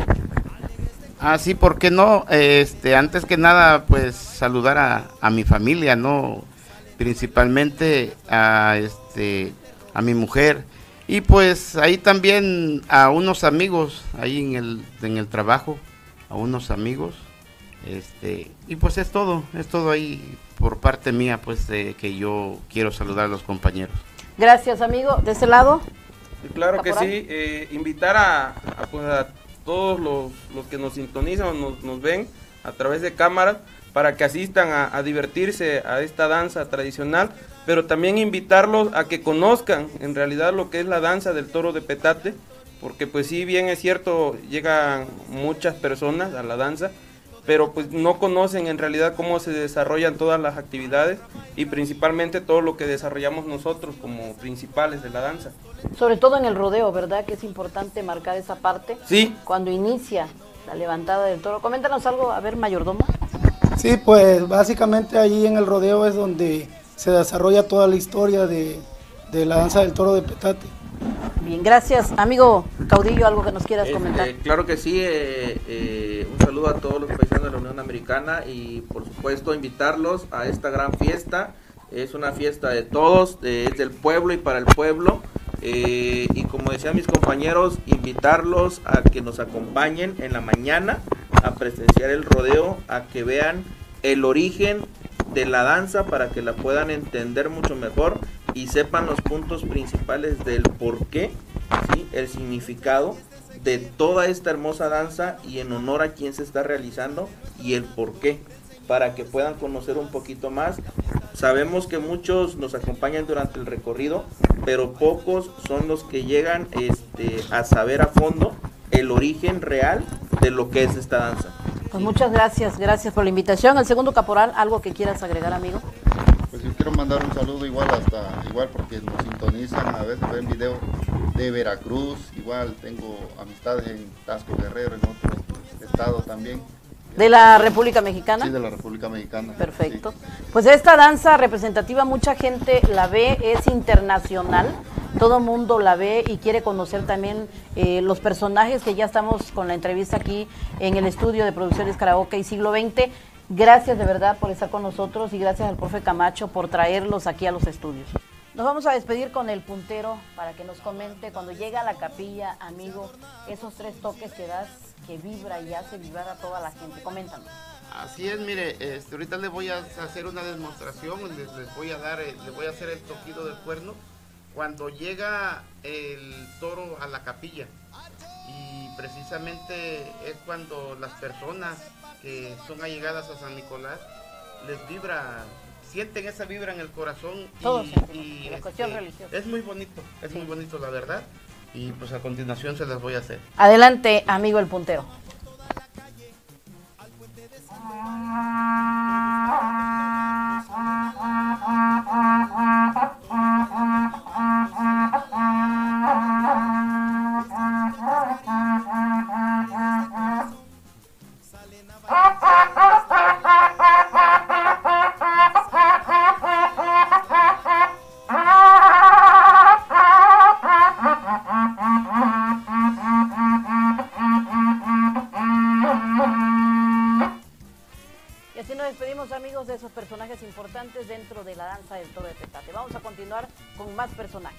Ah, sí, ¿por qué no? Antes que nada, pues saludar a mi familia, ¿no? Principalmente a mi mujer y pues ahí también a unos amigos ahí en el trabajo, a unos amigos, y pues es todo ahí por parte mía, pues que yo quiero saludar a los compañeros. Gracias, amigo. ¿De ese lado? Claro que ¿Caporal? sí, invitar a todos los que nos sintonizan, nos ven a través de cámaras, para que asistan a divertirse a esta danza tradicional, pero también invitarlos a que conozcan en realidad lo que es la danza del toro de petate, porque pues si bien es cierto, llegan muchas personas a la danza, pero pues no conocen en realidad cómo se desarrollan todas las actividades y principalmente todo lo que desarrollamos nosotros como principales de la danza. Sobre todo en el rodeo, ¿verdad? Que es importante marcar esa parte. Sí. Cuando inicia la levantada del toro. Coméntanos algo, a ver, mayordomo. Sí, pues básicamente ahí en el rodeo es donde se desarrolla toda la historia de la danza del toro de petate. Bien, gracias. Amigo Caudillo, ¿algo que nos quieras comentar? Claro que sí, un saludo a todos los paisanos de la Unión Americana y por supuesto invitarlos a esta gran fiesta. Es una fiesta de todos, es del pueblo y para el pueblo. Y como decían mis compañeros, invitarlos a que nos acompañen en la mañana a presenciar el rodeo, a que vean el origen de la danza para que la puedan entender mucho mejor y sepan los puntos principales del porqué, ¿sí? El significado de toda esta hermosa danza y en honor a quien se está realizando y el porqué, para que puedan conocer un poquito más. Sabemos que muchos nos acompañan durante el recorrido, pero pocos son los que llegan a saber a fondo el origen real de lo que es esta danza. Pues muchas gracias por la invitación. El segundo caporal, ¿algo que quieras agregar, amigo? Pues yo quiero mandar un saludo igual porque nos sintonizan, a veces ven videos de Veracruz, igual tengo amistades en Tasco Guerrero, en otros estados también. ¿De la República Mexicana? Sí, de la República Mexicana. Perfecto. Sí. Pues esta danza representativa mucha gente la ve, es internacional, todo mundo la ve y quiere conocer también los personajes que ya estamos con la entrevista aquí en el estudio de Producciones Karaoke y Siglo XX. Gracias de verdad por estar con nosotros y gracias al profe Camacho por traerlos aquí a los estudios. Nos vamos a despedir con el puntero para que nos comente cuando llega a la capilla, amigo, esos 3 toques que das que vibra y hace vibrar a toda la gente. Coméntanos. Así es, mire, ahorita les voy a hacer una demostración, les voy a dar, les voy a hacer el toquido del cuerno cuando llega el toro a la capilla, y precisamente es cuando las personas que son allegadas a San Nicolás les vibra, sienten esa vibra en el corazón y la cuestión religiosa. es muy bonito, muy bonito la verdad, y pues a continuación se las voy a hacer. Adelante, amigo el puntero. Y así nos despedimos, amigos, de esos personajes importantes dentro de la danza del toro de petate. Vamos a continuar con más personajes.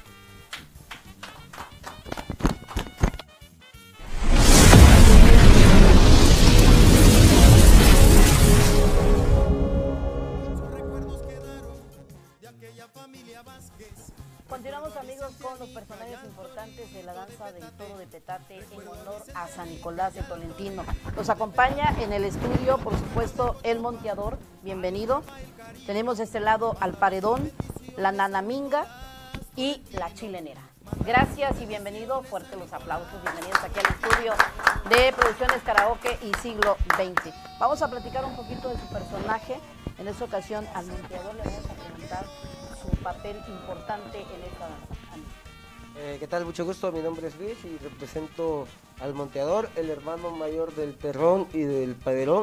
Continuamos, amigos, con los personajes importantes de la danza del toro de petate en honor a San Nicolás de Tolentino. Nos acompaña en el estudio, por supuesto, el monteador, bienvenido. Tenemos de este lado al paredón, la nanaminga y la chilenera. Gracias y bienvenido, fuertes los aplausos, bienvenidos aquí al estudio de Producciones Karaoke y Siglo XX. Vamos a platicar un poquito de su personaje. En esta ocasión al monteador le vamos a preguntar su papel importante en esta danza. ¿Qué tal? Mucho gusto, mi nombre es Luis y represento al monteador, el hermano mayor del terrón y del paderón.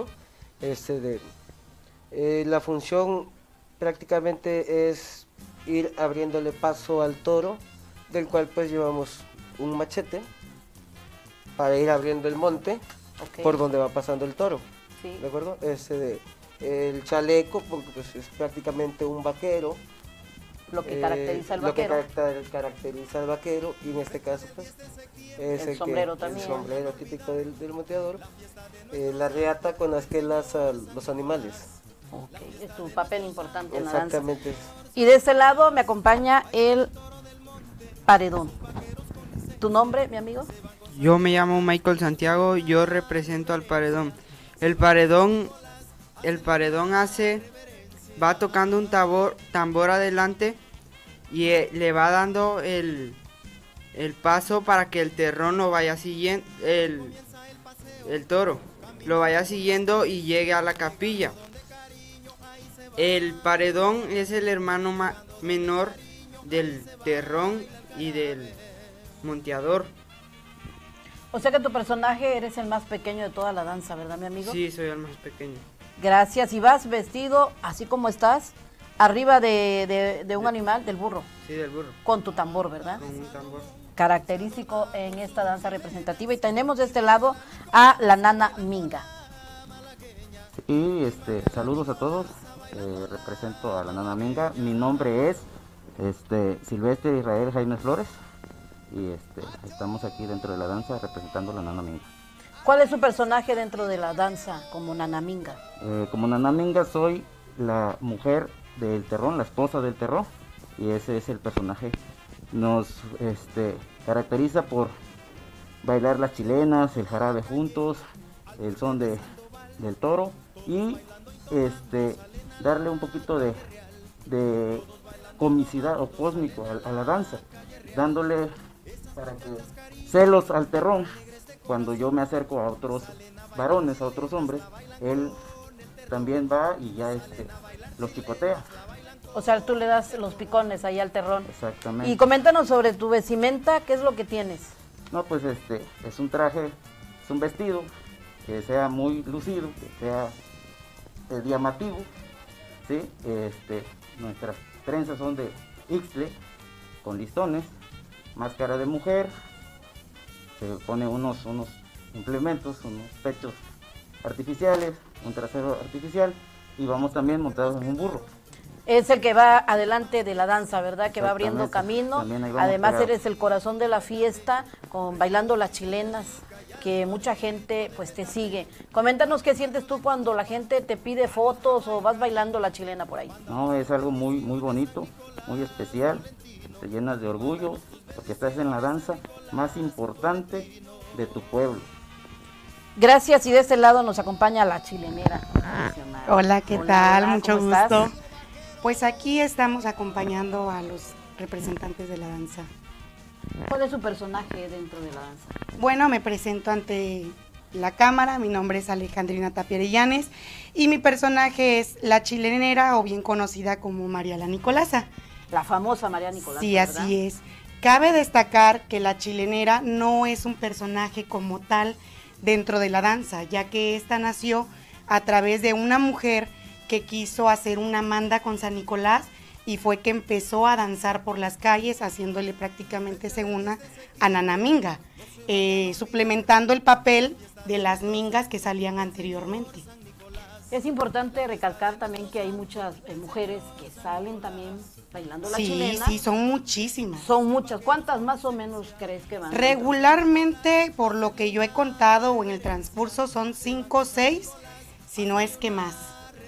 La función prácticamente es ir abriéndole paso al toro, del cual pues llevamos un machete para ir abriendo el monte por donde va pasando el toro. Sí. ¿De acuerdo? El chaleco, porque pues, es prácticamente un vaquero. Lo que caracteriza al vaquero. Lo que caracteriza al vaquero, y en este caso pues es el sombrero también. El sombrero típico del monteador. La reata con las que laza los animales. Ok, es tu papel importante en la danza. Exactamente. Y de este lado me acompaña el paredón. ¿Tu nombre, mi amigo? Yo me llamo Michael Santiago, yo represento al paredón. El paredón va tocando un tambor adelante y le va dando el paso para que el terrón lo vaya siguiendo, el toro lo vaya siguiendo y llegue a la capilla. El paredón es el hermano menor del terrón y del monteador. O sea que tu personaje eres el más pequeño de toda la danza, ¿verdad, mi amigo? Sí, soy el más pequeño. Gracias. Y vas vestido, así como estás, arriba de un animal, del burro. Sí, del burro. Con tu tambor, ¿verdad? Con un tambor. Característico en esta danza representativa. Y tenemos de este lado a la nana Minga. Y saludos a todos. Represento a la nana Minga. Mi nombre es Silvestre Israel Jaime Flores. Y estamos aquí dentro de la danza representando a la nana Minga. ¿Cuál es su personaje dentro de la danza como nana Minga? Como nana Minga soy la mujer del terrón, la esposa del terrón, y ese es el personaje. Nos caracteriza por bailar las chilenas, el jarabe juntos, el son del toro y darle un poquito de comicidad o cósmico a la danza, dándole para que celos al terrón. Cuando yo me acerco a otros varones, a otros hombres, él también va y ya los chicotea. O sea, tú le das los picones ahí al terrón. Exactamente. Y coméntanos sobre tu vestimenta, ¿qué es lo que tienes? No, pues es un traje, es un vestido que sea muy lucido, que sea llamativo, ¿sí? Nuestras trenzas son de ixtle, con listones, máscara de mujer, se pone unos implementos, unos pechos artificiales, un trasero artificial y vamos también montados en un burro. Es el que va adelante de la danza, ¿verdad? Que va abriendo camino. Además eres el corazón de la fiesta, bailando las chilenas, que mucha gente pues te sigue. Coméntanos qué sientes tú cuando la gente te pide fotos o vas bailando la chilena por ahí. No, es algo muy, muy bonito, muy especial. Te llenas de orgullo porque estás en la danza más importante de tu pueblo. Gracias, y de este lado nos acompaña la chilenera. Hola, ¿qué tal? Hola, mucho ¿cómo gusto. estás? Pues aquí estamos acompañando a los representantes de la danza. ¿Cuál es su personaje dentro de la danza? Bueno, me presento ante la cámara, mi nombre es Alejandrina Tapia Arellanes y mi personaje es la chilenera o bien conocida como María la Nicolasa. La famosa María Nicolasa. Sí, ¿verdad? así es. Cabe destacar que la chilenera no es un personaje como tal dentro de la danza, ya que esta nació a través de una mujer que quiso hacer una manda con San Nicolás y fue que empezó a danzar por las calles haciéndole prácticamente segunda a Nana Minga, suplementando el papel de las mingas que salían anteriormente. Es importante recalcar también que hay muchas mujeres que salen también bailando la chilena. Sí, son muchísimas. Son muchas. ¿Cuántas más o menos crees que van? Regularmente, por lo que yo he contado o en el transcurso, son 5 o 6, si no es que más.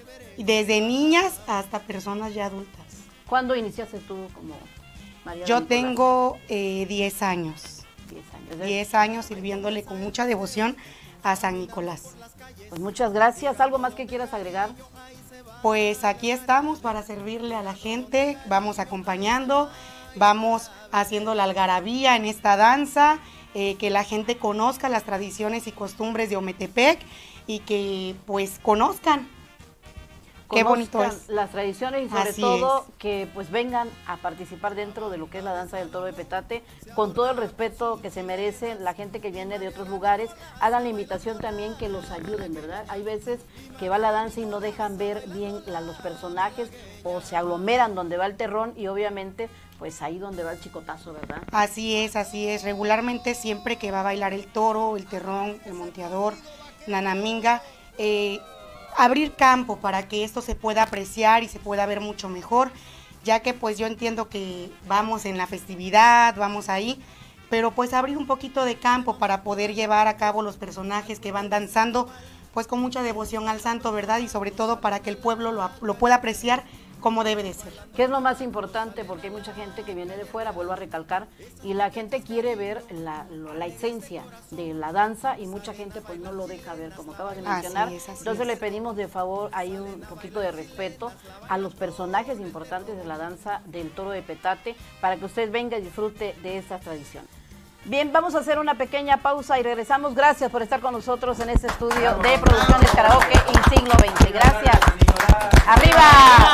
Desde niñas hasta personas ya adultas. ¿Cuándo iniciaste tú como María Yo Nicolás? tengo 10 años. 10 años. 10 años sirviéndole con mucha devoción a San Nicolás. Pues muchas gracias. ¿Algo más que quieras agregar? Pues aquí estamos para servirle a la gente, vamos acompañando, vamos haciendo la algarabía en esta danza, que la gente conozca las tradiciones y costumbres de Ometepec y que pues conozcan. qué bonito es. Las tradiciones y sobre Así todo que pues vengan a participar dentro de lo que es la danza del toro de petate, con todo el respeto que se merece la gente que viene de otros lugares. Hagan la invitación también que los ayuden, ¿verdad? Hay veces que va la danza y no dejan ver bien los personajes o se aglomeran donde va el terrón y obviamente pues ahí donde va el chicotazo, ¿verdad? Así es, así es. Regularmente siempre que va a bailar el toro, el terrón, el monteador, Nanaminga, abrir campo para que esto se pueda apreciar y se pueda ver mucho mejor, ya que pues yo entiendo que vamos en la festividad, vamos ahí, pero pues abrir un poquito de campo para poder llevar a cabo los personajes que van danzando, pues con mucha devoción al santo, ¿verdad? Y sobre todo para que el pueblo lo pueda apreciar como debe de ser. ¿Qué es lo más importante? Porque hay mucha gente que viene de fuera, vuelvo a recalcar, y la gente quiere ver la esencia de la danza y mucha gente pues no lo deja ver, como acabas de mencionar. Así es. Entonces le pedimos de favor ahí un poquito de respeto a los personajes importantes de la danza del toro de petate para que usted venga y disfrute de esta tradición. Bien, vamos a hacer una pequeña pausa y regresamos. Gracias por estar con nosotros en este estudio de Producciones Karaoke y Siglo XX. Gracias. ¡Arriba!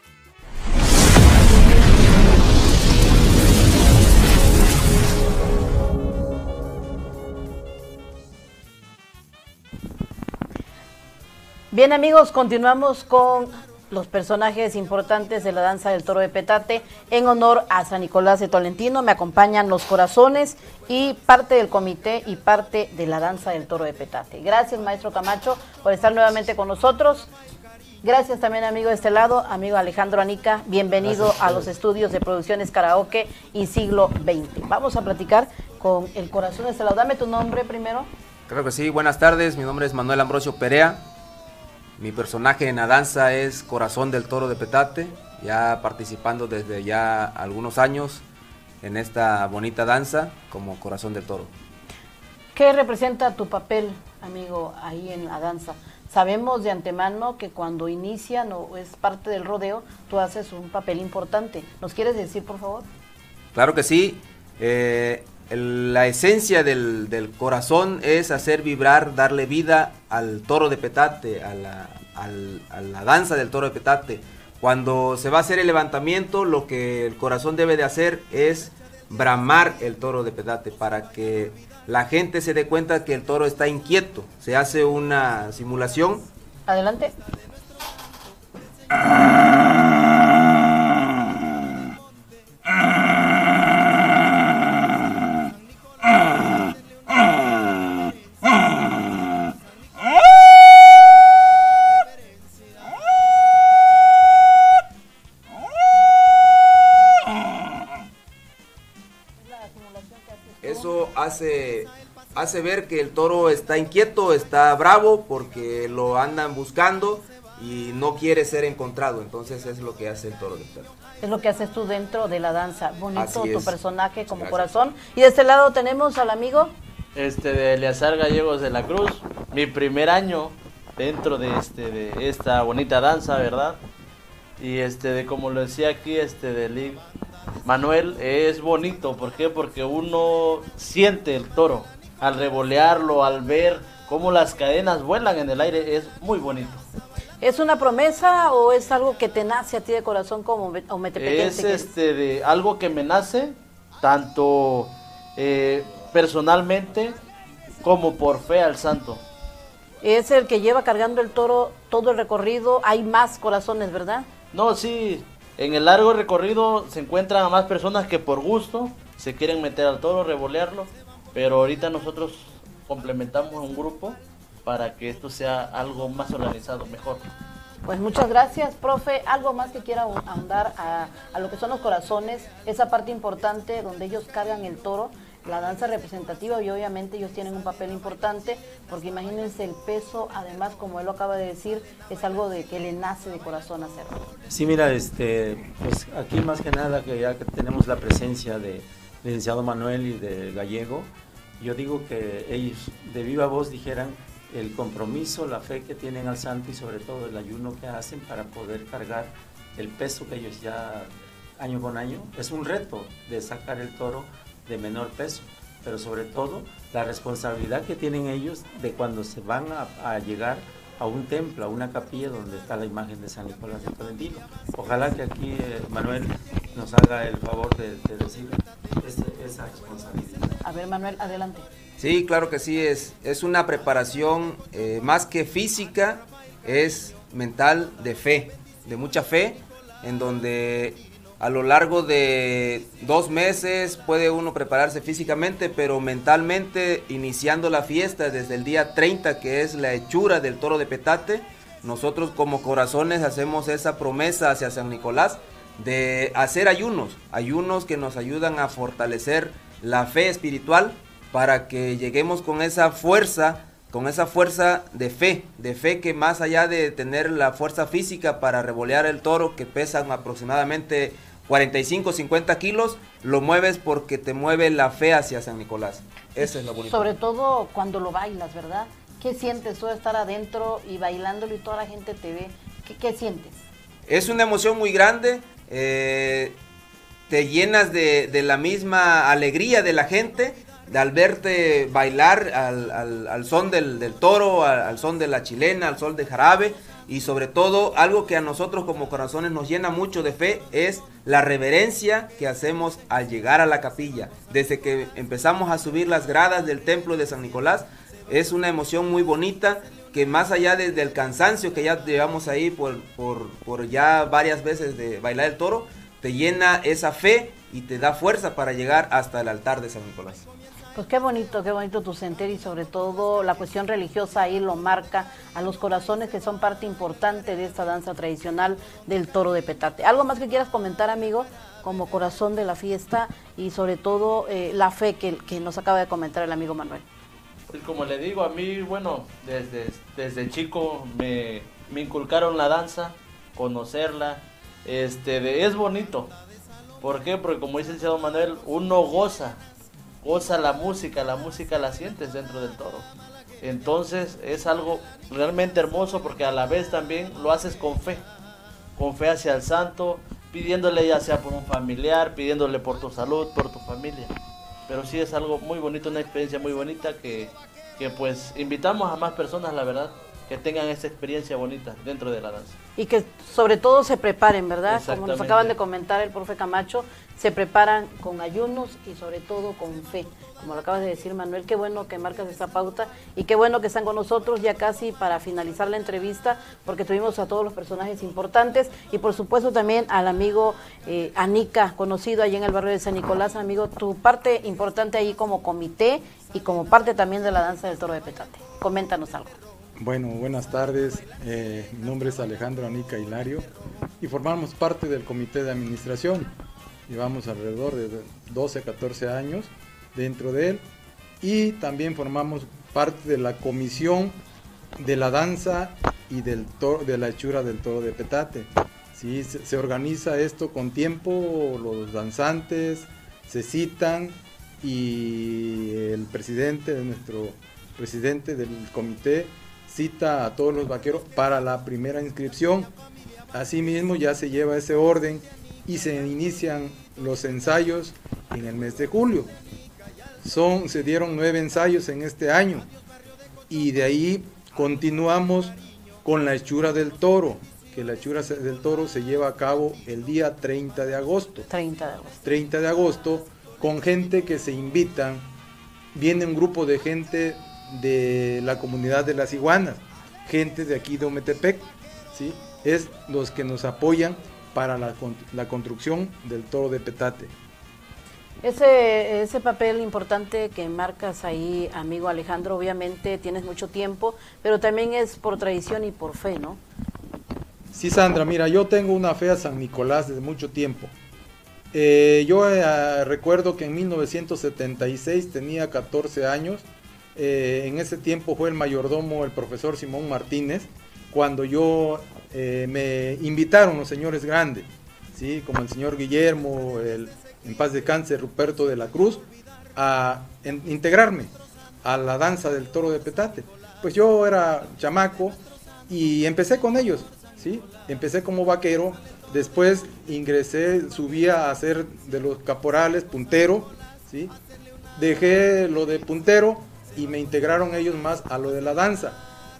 Bien amigos, continuamos con los personajes importantes de la danza del toro de petate en honor a San Nicolás de Tolentino. Me acompañan los corazones y parte del comité y parte de la danza del toro de petate. Gracias maestro Camacho por estar nuevamente con nosotros. Gracias también amigo de este lado, amigo Alejandro Anica, bienvenido a los estudios de Producciones Karaoke y Siglo XX. Vamos a platicar con el corazón de este lado. Dame tu nombre primero. Claro que sí, buenas tardes, mi nombre es Manuel Ambrosio Perea. Mi personaje en la danza es Corazón del Toro de Petate, ya participando desde ya algunos años en esta bonita danza como Corazón del Toro. ¿Qué representa tu papel, amigo, ahí en la danza? Sabemos de antemano que cuando inician o es parte del rodeo, tú haces un papel importante. ¿Nos quieres decir, por favor? Claro que sí. La esencia del corazón es hacer vibrar, darle vida al toro de petate, a la danza del toro de petate. Cuando se va a hacer el levantamiento, lo que el corazón debe de hacer es bramar el toro de petate para que la gente se dé cuenta que el toro está inquieto. Se hace una simulación. Adelante. Eso hace ver que el toro está inquieto, está bravo porque lo andan buscando y no quiere ser encontrado. Entonces es lo que hace el toro de petate. Es lo que haces tú dentro de la danza. Bonito Así tu es. personaje como Gracias. corazón. Y de este lado tenemos al amigo. De Eleazar Gallegos de la Cruz, mi primer año dentro de esta bonita danza, ¿verdad? Y como lo decía aquí Manuel, es bonito, ¿por qué? Porque uno siente el toro al revolearlo, al ver cómo las cadenas vuelan en el aire, es muy bonito. ¿Es una promesa o es algo que te nace a ti de corazón como ometepetense? Es de algo que me nace tanto personalmente como por fe al santo. Es el que lleva cargando el toro todo el recorrido. Hay más corazones, ¿verdad? No, sí, en el largo recorrido se encuentran a más personas que por gusto se quieren meter al toro, revolearlo, pero ahorita nosotros complementamos un grupo para que esto sea algo más organizado, mejor. Pues muchas gracias, profe. ¿Algo más que quiera ahondar a lo que son los corazones? Esa parte importante donde ellos cargan el toro, la danza representativa, y obviamente ellos tienen un papel importante, porque imagínense el peso, además, como él lo acaba de decir, es algo de que le nace de corazón hacerlo. Sí, mira, pues aquí más que nada, que ya que tenemos la presencia de licenciado Manuel y de Gallego, yo digo que ellos de viva voz dijeran el compromiso, la fe que tienen al santo y sobre todo el ayuno que hacen para poder cargar el peso que ellos ya año con año. Es un reto de sacar el toro de menor peso, pero sobre todo la responsabilidad que tienen ellos de cuando se van a llegar a un templo, a una capilla donde está la imagen de San Nicolás de Tolentino. Ojalá que aquí Manuel nos haga el favor de decir esa responsabilidad. A ver, Manuel, adelante. Sí, claro que sí, es una preparación más que física, es mental, de fe, de mucha fe, en donde a lo largo de 2 meses puede uno prepararse físicamente, pero mentalmente, iniciando la fiesta desde el día 30, que es la hechura del toro de petate, nosotros como corazones hacemos esa promesa hacia San Nicolás de hacer ayunos que nos ayudan a fortalecer la fe espiritual para que lleguemos con esa fuerza de fe que más allá de tener la fuerza física para revolear el toro, que pesan aproximadamente 45, 50 kilos, lo mueves porque te mueve la fe hacia San Nicolás. Eso es lo bonito. Sobre todo cuando lo bailas, ¿verdad? ¿Qué sientes tú de estar adentro y bailándolo y toda la gente te ve? ¿Qué sientes? Es una emoción muy grande, te llenas de la misma alegría de la gente, al verte bailar al son del toro, al son de la chilena, al son de jarabe, y sobre todo algo que a nosotros como corazones nos llena mucho de fe es la reverencia que hacemos al llegar a la capilla. Desde que empezamos a subir las gradas del templo de San Nicolás, es una emoción muy bonita que más allá del cansancio que ya llevamos ahí por ya varias veces de bailar el toro, te llena esa fe y te da fuerza para llegar hasta el altar de San Nicolás. Pues qué bonito tu sentir, y sobre todo la cuestión religiosa ahí lo marca a los corazones que son parte importante de esta danza tradicional del toro de petate. ¿Algo más que quieras comentar, amigo, como corazón de la fiesta y sobre todo la fe que nos acaba de comentar el amigo Manuel? Pues como le digo, a mí, bueno, desde chico me inculcaron la danza, conocerla, es bonito. ¿Por qué? Porque como dice el señor Manuel, uno goza la música la sientes dentro del toro. Entonces es algo realmente hermoso porque a la vez también lo haces con fe hacia el santo, pidiéndole ya sea por un familiar, pidiéndole por tu salud, por tu familia. Pero sí es algo muy bonito, una experiencia muy bonita que pues invitamos a más personas, la verdad, que tengan esa experiencia bonita dentro de la danza. Y que sobre todo se preparen, ¿verdad? Como nos acaban de comentar el profe Camacho, se preparan con ayunos y sobre todo con fe. Como lo acabas de decir, Manuel, qué bueno que marcas esta pauta y qué bueno que están con nosotros ya casi para finalizar la entrevista, porque tuvimos a todos los personajes importantes y por supuesto también al amigo Anica, conocido allí en el barrio de San Nicolás. Amigo, tu parte importante ahí como comité y como parte también de la danza del toro de petate. Coméntanos algo. Bueno, buenas tardes, mi nombre es Alejandro Anica Hilario y formamos parte del comité de administración. Llevamos alrededor de 12, 14 años dentro de él y también formamos parte de la comisión de la danza y de la hechura del toro de petate. Sí, se organiza esto con tiempo, los danzantes se citan y el presidente del comité cita a todos los vaqueros para la primera inscripción. Asimismo ya se lleva ese orden y se inician los ensayos en el mes de julio. Se dieron 9 ensayos en este año y de ahí continuamos con la hechura del toro, que la hechura del toro se lleva a cabo el día 30 de agosto. 30 de agosto, con gente que se invitan. Viene un grupo de gente de la comunidad de las iguanas, gente de aquí de Ometepec, ¿sí? Es los que nos apoyan para la construcción del toro de petate. Ese papel importante que marcas ahí, amigo Alejandro, obviamente tienes mucho tiempo, pero también es por tradición y por fe, ¿no? Sí, Sandra, mira, yo tengo una fe a San Nicolás desde mucho tiempo. Yo recuerdo que en 1976 tenía 14 años. En ese tiempo fue el mayordomo el profesor Simón Martínez, cuando me invitaron los señores grandes, ¿sí? Como el señor Guillermo, en paz descanse Ruperto de la Cruz, a integrarme a la danza del toro de petate. Pues yo era chamaco y empecé con ellos, ¿sí? Empecé como vaquero, después subía a ser de los caporales, puntero, ¿sí? Dejé lo de puntero y me integraron ellos más a lo de la danza.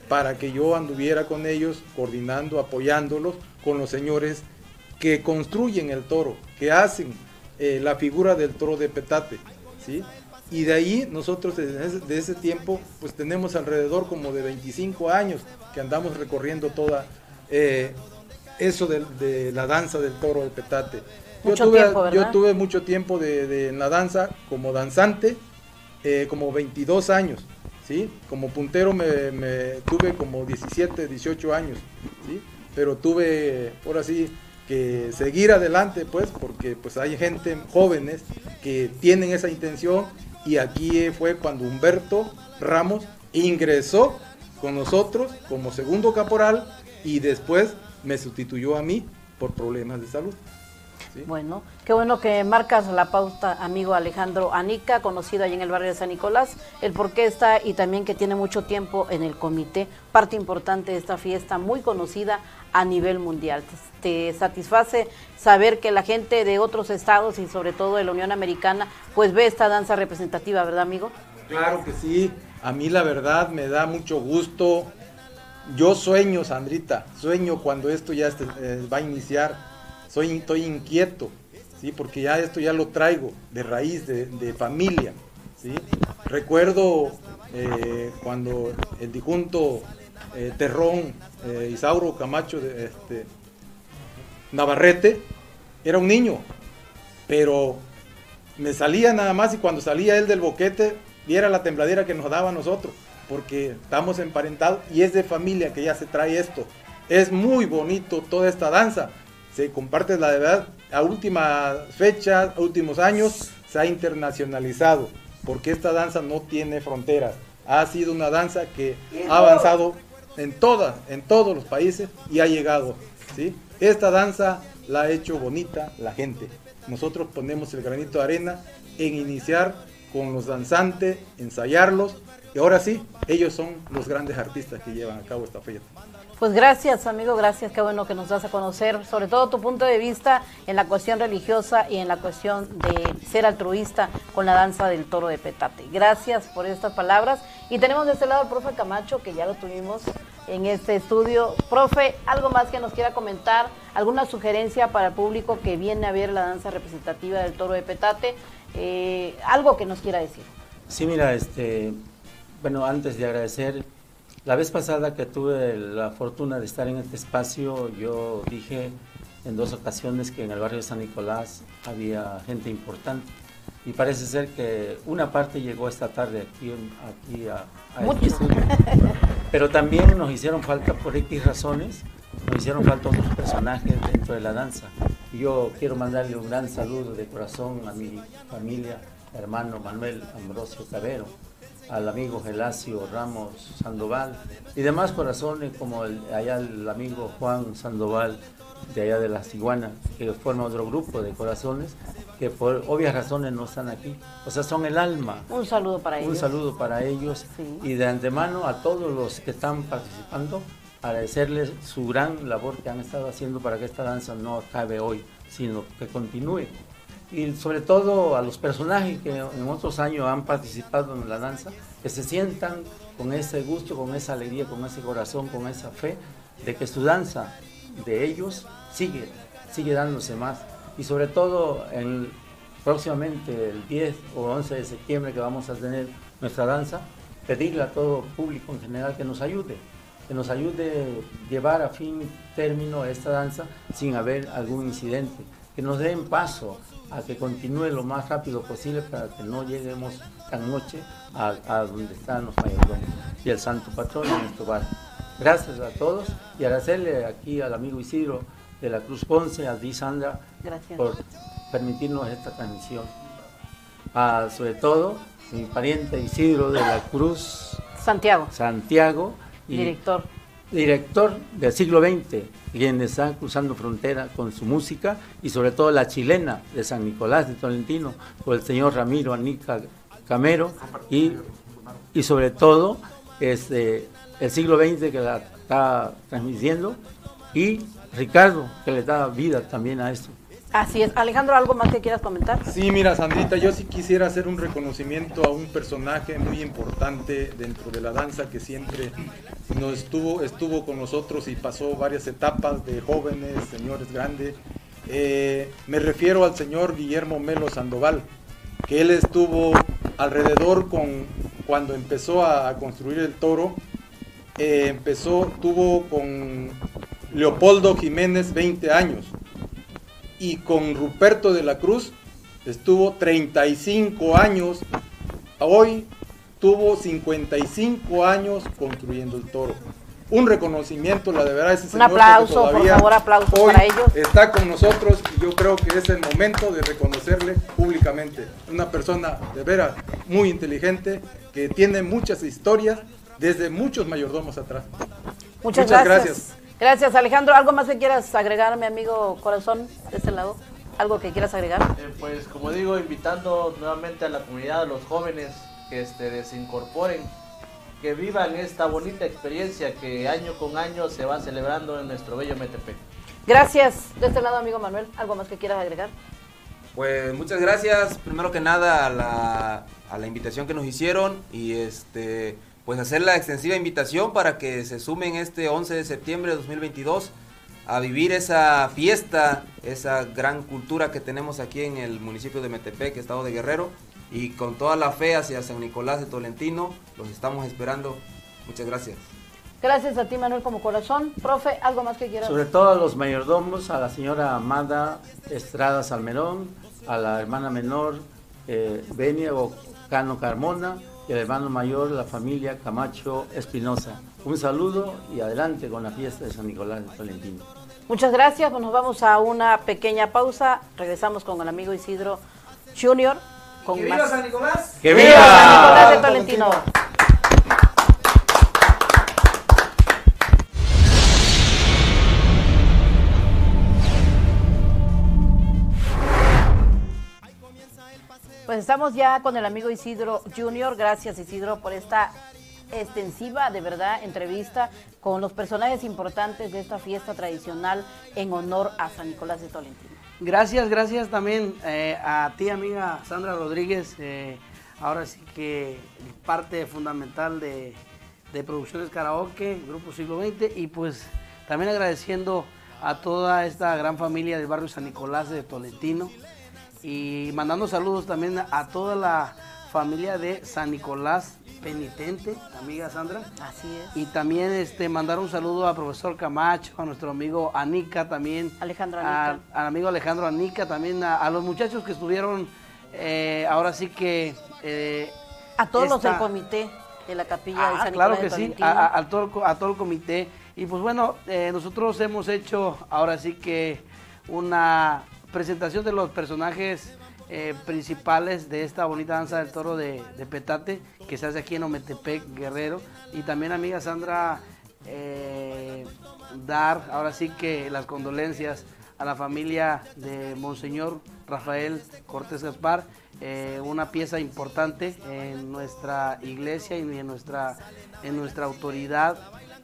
para que yo anduviera con ellos, coordinando, apoyándolos con los señores que construyen el toro, que hacen la figura del toro de petate, ¿sí? Y de ahí nosotros de ese tiempo pues tenemos alrededor como de 25 años que andamos recorriendo toda eso de la danza del toro de petate. Yo tuve mucho tiempo en la danza como danzante, como 22 años, ¿sí? Como puntero me tuve como 17, 18 años, ¿sí? Pero tuve, por así, que seguir adelante, pues, porque pues hay gente, jóvenes, que tienen esa intención, y aquí fue cuando Humberto Ramos ingresó con nosotros como segundo caporal, y después me sustituyó a mí por problemas de salud. ¿Sí? Bueno, qué bueno que marcas la pauta, amigo Alejandro Anica, conocido allí en el barrio de San Nicolás, el por qué está y también que tiene mucho tiempo en el comité, parte importante de esta fiesta muy conocida a nivel mundial. ¿Te satisface saber que la gente de otros estados y sobre todo de la Unión Americana pues ve esta danza representativa, verdad, amigo? Claro que sí, a mí la verdad me da mucho gusto. Yo sueño, Sandrita, sueño cuando esto ya va a iniciar. Estoy inquieto, ¿sí? Porque ya esto ya lo traigo de raíz, de familia, ¿sí? Recuerdo cuando el difunto Terrón Isauro Camacho Navarrete era un niño, pero me salía nada más, y cuando salía él del boquete, viera la tembladera que nos daba a nosotros, porque estamos emparentados y es de familia que ya se trae esto. Es muy bonito toda esta danza. Se comparte, la verdad, a últimas fechas, a últimos años, se ha internacionalizado, porque esta danza no tiene fronteras. Ha sido una danza que ha avanzado en todos los países y ha llegado, ¿sí? Esta danza la ha hecho bonita la gente. Nosotros ponemos el granito de arena en iniciar con los danzantes, ensayarlos, y ahora sí, ellos son los grandes artistas que llevan a cabo esta fiesta. Pues gracias, amigo, gracias, qué bueno que nos das a conocer, sobre todo tu punto de vista en la cuestión religiosa y en la cuestión de ser altruista con la danza del toro de petate. Gracias por estas palabras. Y tenemos de este lado al profe Camacho, que ya lo tuvimos en este estudio. Profe, ¿algo más que nos quiera comentar? ¿Alguna sugerencia para el público que viene a ver la danza representativa del toro de petate? Algo que nos quiera decir. Sí, mira, bueno, antes de agradecer, la vez pasada que tuve la fortuna de estar en este espacio, yo dije en 2 ocasiones que en el barrio de San Nicolás había gente importante, y parece ser que una parte llegó esta tarde aquí a este estudio. Pero también nos hicieron falta, por X razones, nos hicieron falta otros personajes dentro de la danza. Y yo quiero mandarle un gran saludo de corazón a mi familia, hermano Manuel Ambrosio Cabero, al amigo Gelacio Ramos Sandoval y demás corazones como allá el amigo Juan Sandoval de allá de La Ciguana, que forma otro grupo de corazones que por obvias razones no están aquí, o sea, son el alma. Un saludo para ellos. Un saludo para ellos, sí. Y de antemano a todos los que están participando, agradecerles su gran labor que han estado haciendo para que esta danza no acabe hoy, sino que continúe. Y sobre todo a los personajes que en otros años han participado en la danza, que se sientan con ese gusto, con esa alegría, con ese corazón, con esa fe, de que su danza de ellos sigue dándose más. Y sobre todo próximamente el 10 o 11 de septiembre que vamos a tener nuestra danza, pedirle a todo público en general que nos ayude a llevar a fin término esta danza sin haber algún incidente, que nos den paso a que continúe lo más rápido posible para que no lleguemos tan noche a donde están los mayordomos y el santo patrón de nuestro barrio. Gracias a todos y agradecerle aquí al amigo Isidro de la Cruz Ponce, a Di Sandra, por permitirnos esta transmisión. Sobre todo mi pariente Isidro de la Cruz Santiago y director del siglo XX, quienes están cruzando frontera con su música, y sobre todo la chilena de San Nicolás de Tolentino, por el señor Ramiro Anica Camero, y sobre todo el siglo XX que la está transmitiendo, y Ricardo, que le da vida también a esto. Así es. Alejandro, ¿algo más que quieras comentar? Sí, mira, Sandrita, yo sí quisiera hacer un reconocimiento a un personaje muy importante dentro de la danza que siempre estuvo con nosotros y pasó varias etapas de jóvenes, señores grandes. Me refiero al señor Guillermo Melo Sandoval, que él estuvo alrededor cuando empezó a construir el toro. Tuvo con Leopoldo Jiménez 20 años y con Ruperto de la Cruz estuvo 35 años. Hoy tuvo 55 años construyendo el toro. Un reconocimiento, la de verdad, ese señor. Un aplauso, por favor, aplausos para ellos. Está con nosotros y yo creo que es el momento de reconocerle públicamente. Una persona de veras muy inteligente que tiene muchas historias desde muchos mayordomos atrás. Muchas gracias. Gracias, Alejandro. ¿Algo más que quieras agregar, mi amigo Corazón, de este lado? ¿Algo que quieras agregar? Pues como digo, invitando nuevamente a la comunidad, a los jóvenes que se incorporen, que vivan esta bonita experiencia que año con año se va celebrando en nuestro bello Metepec. Gracias. De este lado, amigo Manuel, ¿algo más que quieras agregar? Pues muchas gracias, primero que nada a la invitación que nos hicieron y pues hacer la extensiva invitación para que se sumen este 11 de septiembre de 2022 a vivir esa fiesta, esa gran cultura que tenemos aquí en el municipio de Metepec, estado de Guerrero, y con toda la fe hacia San Nicolás de Tolentino, los estamos esperando. Muchas gracias. Gracias a ti, Manuel, como Corazón. Profe, ¿algo más que quieras? Sobre todo a los mayordomos, a la señora Amada Estrada Salmerón, a la hermana menor Benia Cano Carmona y al hermano mayor, la familia Camacho Espinosa. Un saludo y adelante con la fiesta de San Nicolás de Tolentino. Muchas gracias, pues nos vamos a una pequeña pausa. Regresamos con el amigo Isidro Junior. ¡Que viva San Nicolás! ¡Que viva San Nicolás de Tolentino! Pues estamos ya con el amigo Isidro Junior. Gracias, Isidro, por esta extensiva, de verdad, entrevista con los personajes importantes de esta fiesta tradicional en honor a San Nicolás de Tolentino. Gracias también a ti, amiga Sandra Rodríguez, ahora sí que parte fundamental de Producciones Karaoke, Grupo Siglo XX, y pues también agradeciendo a toda esta gran familia del barrio San Nicolás de Tolentino, y mandando saludos también a toda la familia de San Nicolás Penitente, amiga Sandra. Así es. Y también mandar un saludo al profesor Camacho, a nuestro amigo Anica también. Alejandro Anica. Al amigo Alejandro Anica, también a los muchachos que estuvieron, ahora sí que... a todos los del comité de la capilla de San Nicolás de Tolentino. Claro que sí, a todo el comité. Y pues bueno, nosotros hemos hecho ahora sí que una presentación de los personajes principales de esta bonita danza del toro de petate que se hace aquí en Ometepec, Guerrero. Y también, amiga Sandra, dar ahora sí que las condolencias a la familia de Monseñor Rafael Cortés Gaspar, una pieza importante en nuestra iglesia y en nuestra autoridad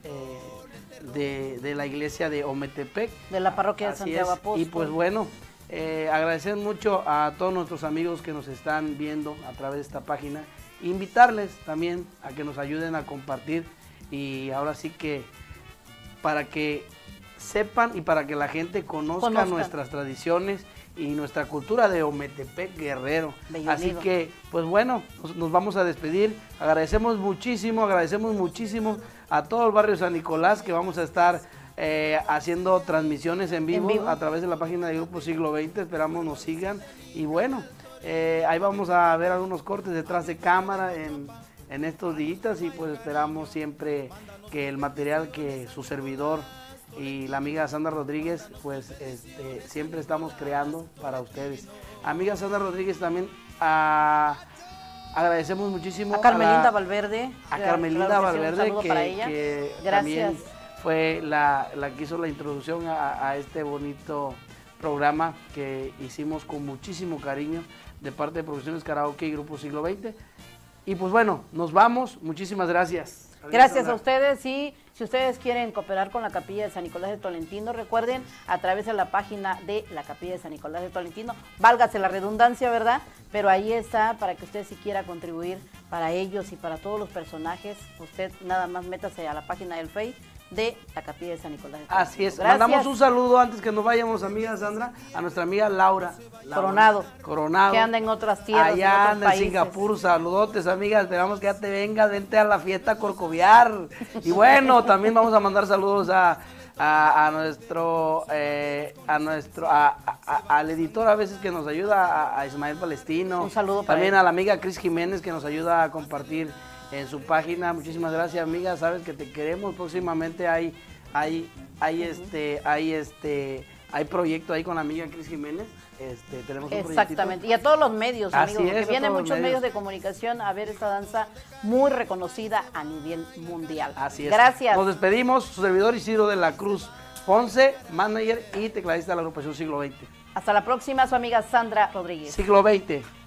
de la iglesia de Ometepec, de la parroquia de Santiago Apóstol. Y pues bueno, agradecer mucho a todos nuestros amigos que nos están viendo a través de esta página, invitarles también a que nos ayuden a compartir, y ahora sí que para que sepan y para que la gente conozca nuestras tradiciones y nuestra cultura de Ometepec, Guerrero. Así que, pues bueno, nos vamos a despedir. Agradecemos muchísimo a todo el barrio San Nicolás, que vamos a estar haciendo transmisiones en vivo a través de la página de Grupo Siglo XX. Esperamos nos sigan. Y bueno, ahí vamos a ver algunos cortes detrás de cámara en estos días, y pues esperamos siempre que el material que su servidor y la amiga Sandra Rodríguez, pues siempre estamos creando para ustedes. Amiga Sandra Rodríguez, también agradecemos muchísimo a Carmelinda Valverde. A Carmelinda Valverde, que gracias. También fue la que hizo la introducción a este bonito programa que hicimos con muchísimo cariño de parte de Producciones Karaoke y Grupo Siglo XX. Y pues bueno, nos vamos. Muchísimas gracias. Gracias a ustedes, y si ustedes quieren cooperar con la Capilla de San Nicolás de Tolentino, recuerden, a través de la página de la Capilla de San Nicolás de Tolentino, válgase la redundancia, ¿verdad? Pero ahí está para que usted si quiera contribuir para ellos y para todos los personajes, usted nada más métase a la página del Face de la Capilla de San Nicolás. Así es. Gracias. Mandamos un saludo antes que nos vayamos, amiga Sandra, a nuestra amiga Laura Coronado, que anda en otras tierras, allá en otros anda en países. Singapur. Saludotes, amiga, esperamos que ya te vengas, vente a la fiesta a Corcoviar. Y bueno, también vamos a mandar saludos al editor a veces que nos ayuda, a Ismael Palestino. Un saludo para también él. a la amiga Cris Jiménez que nos ayuda a compartir en su página. Muchísimas gracias, amiga, sabes que te queremos. Próximamente hay proyecto ahí con la amiga Cris Jiménez. Tenemos un Exactamente, proyectito. y a todos los medios, Así amigos, es, porque vienen a todos los muchos medios medios de comunicación a ver esta danza muy reconocida a nivel mundial. Así es. Gracias. Nos despedimos, su servidor Isidro de la Cruz Ponce, manager y tecladista de la agrupación Siglo XX. Hasta la próxima, su amiga Sandra Rodríguez. Siglo XX.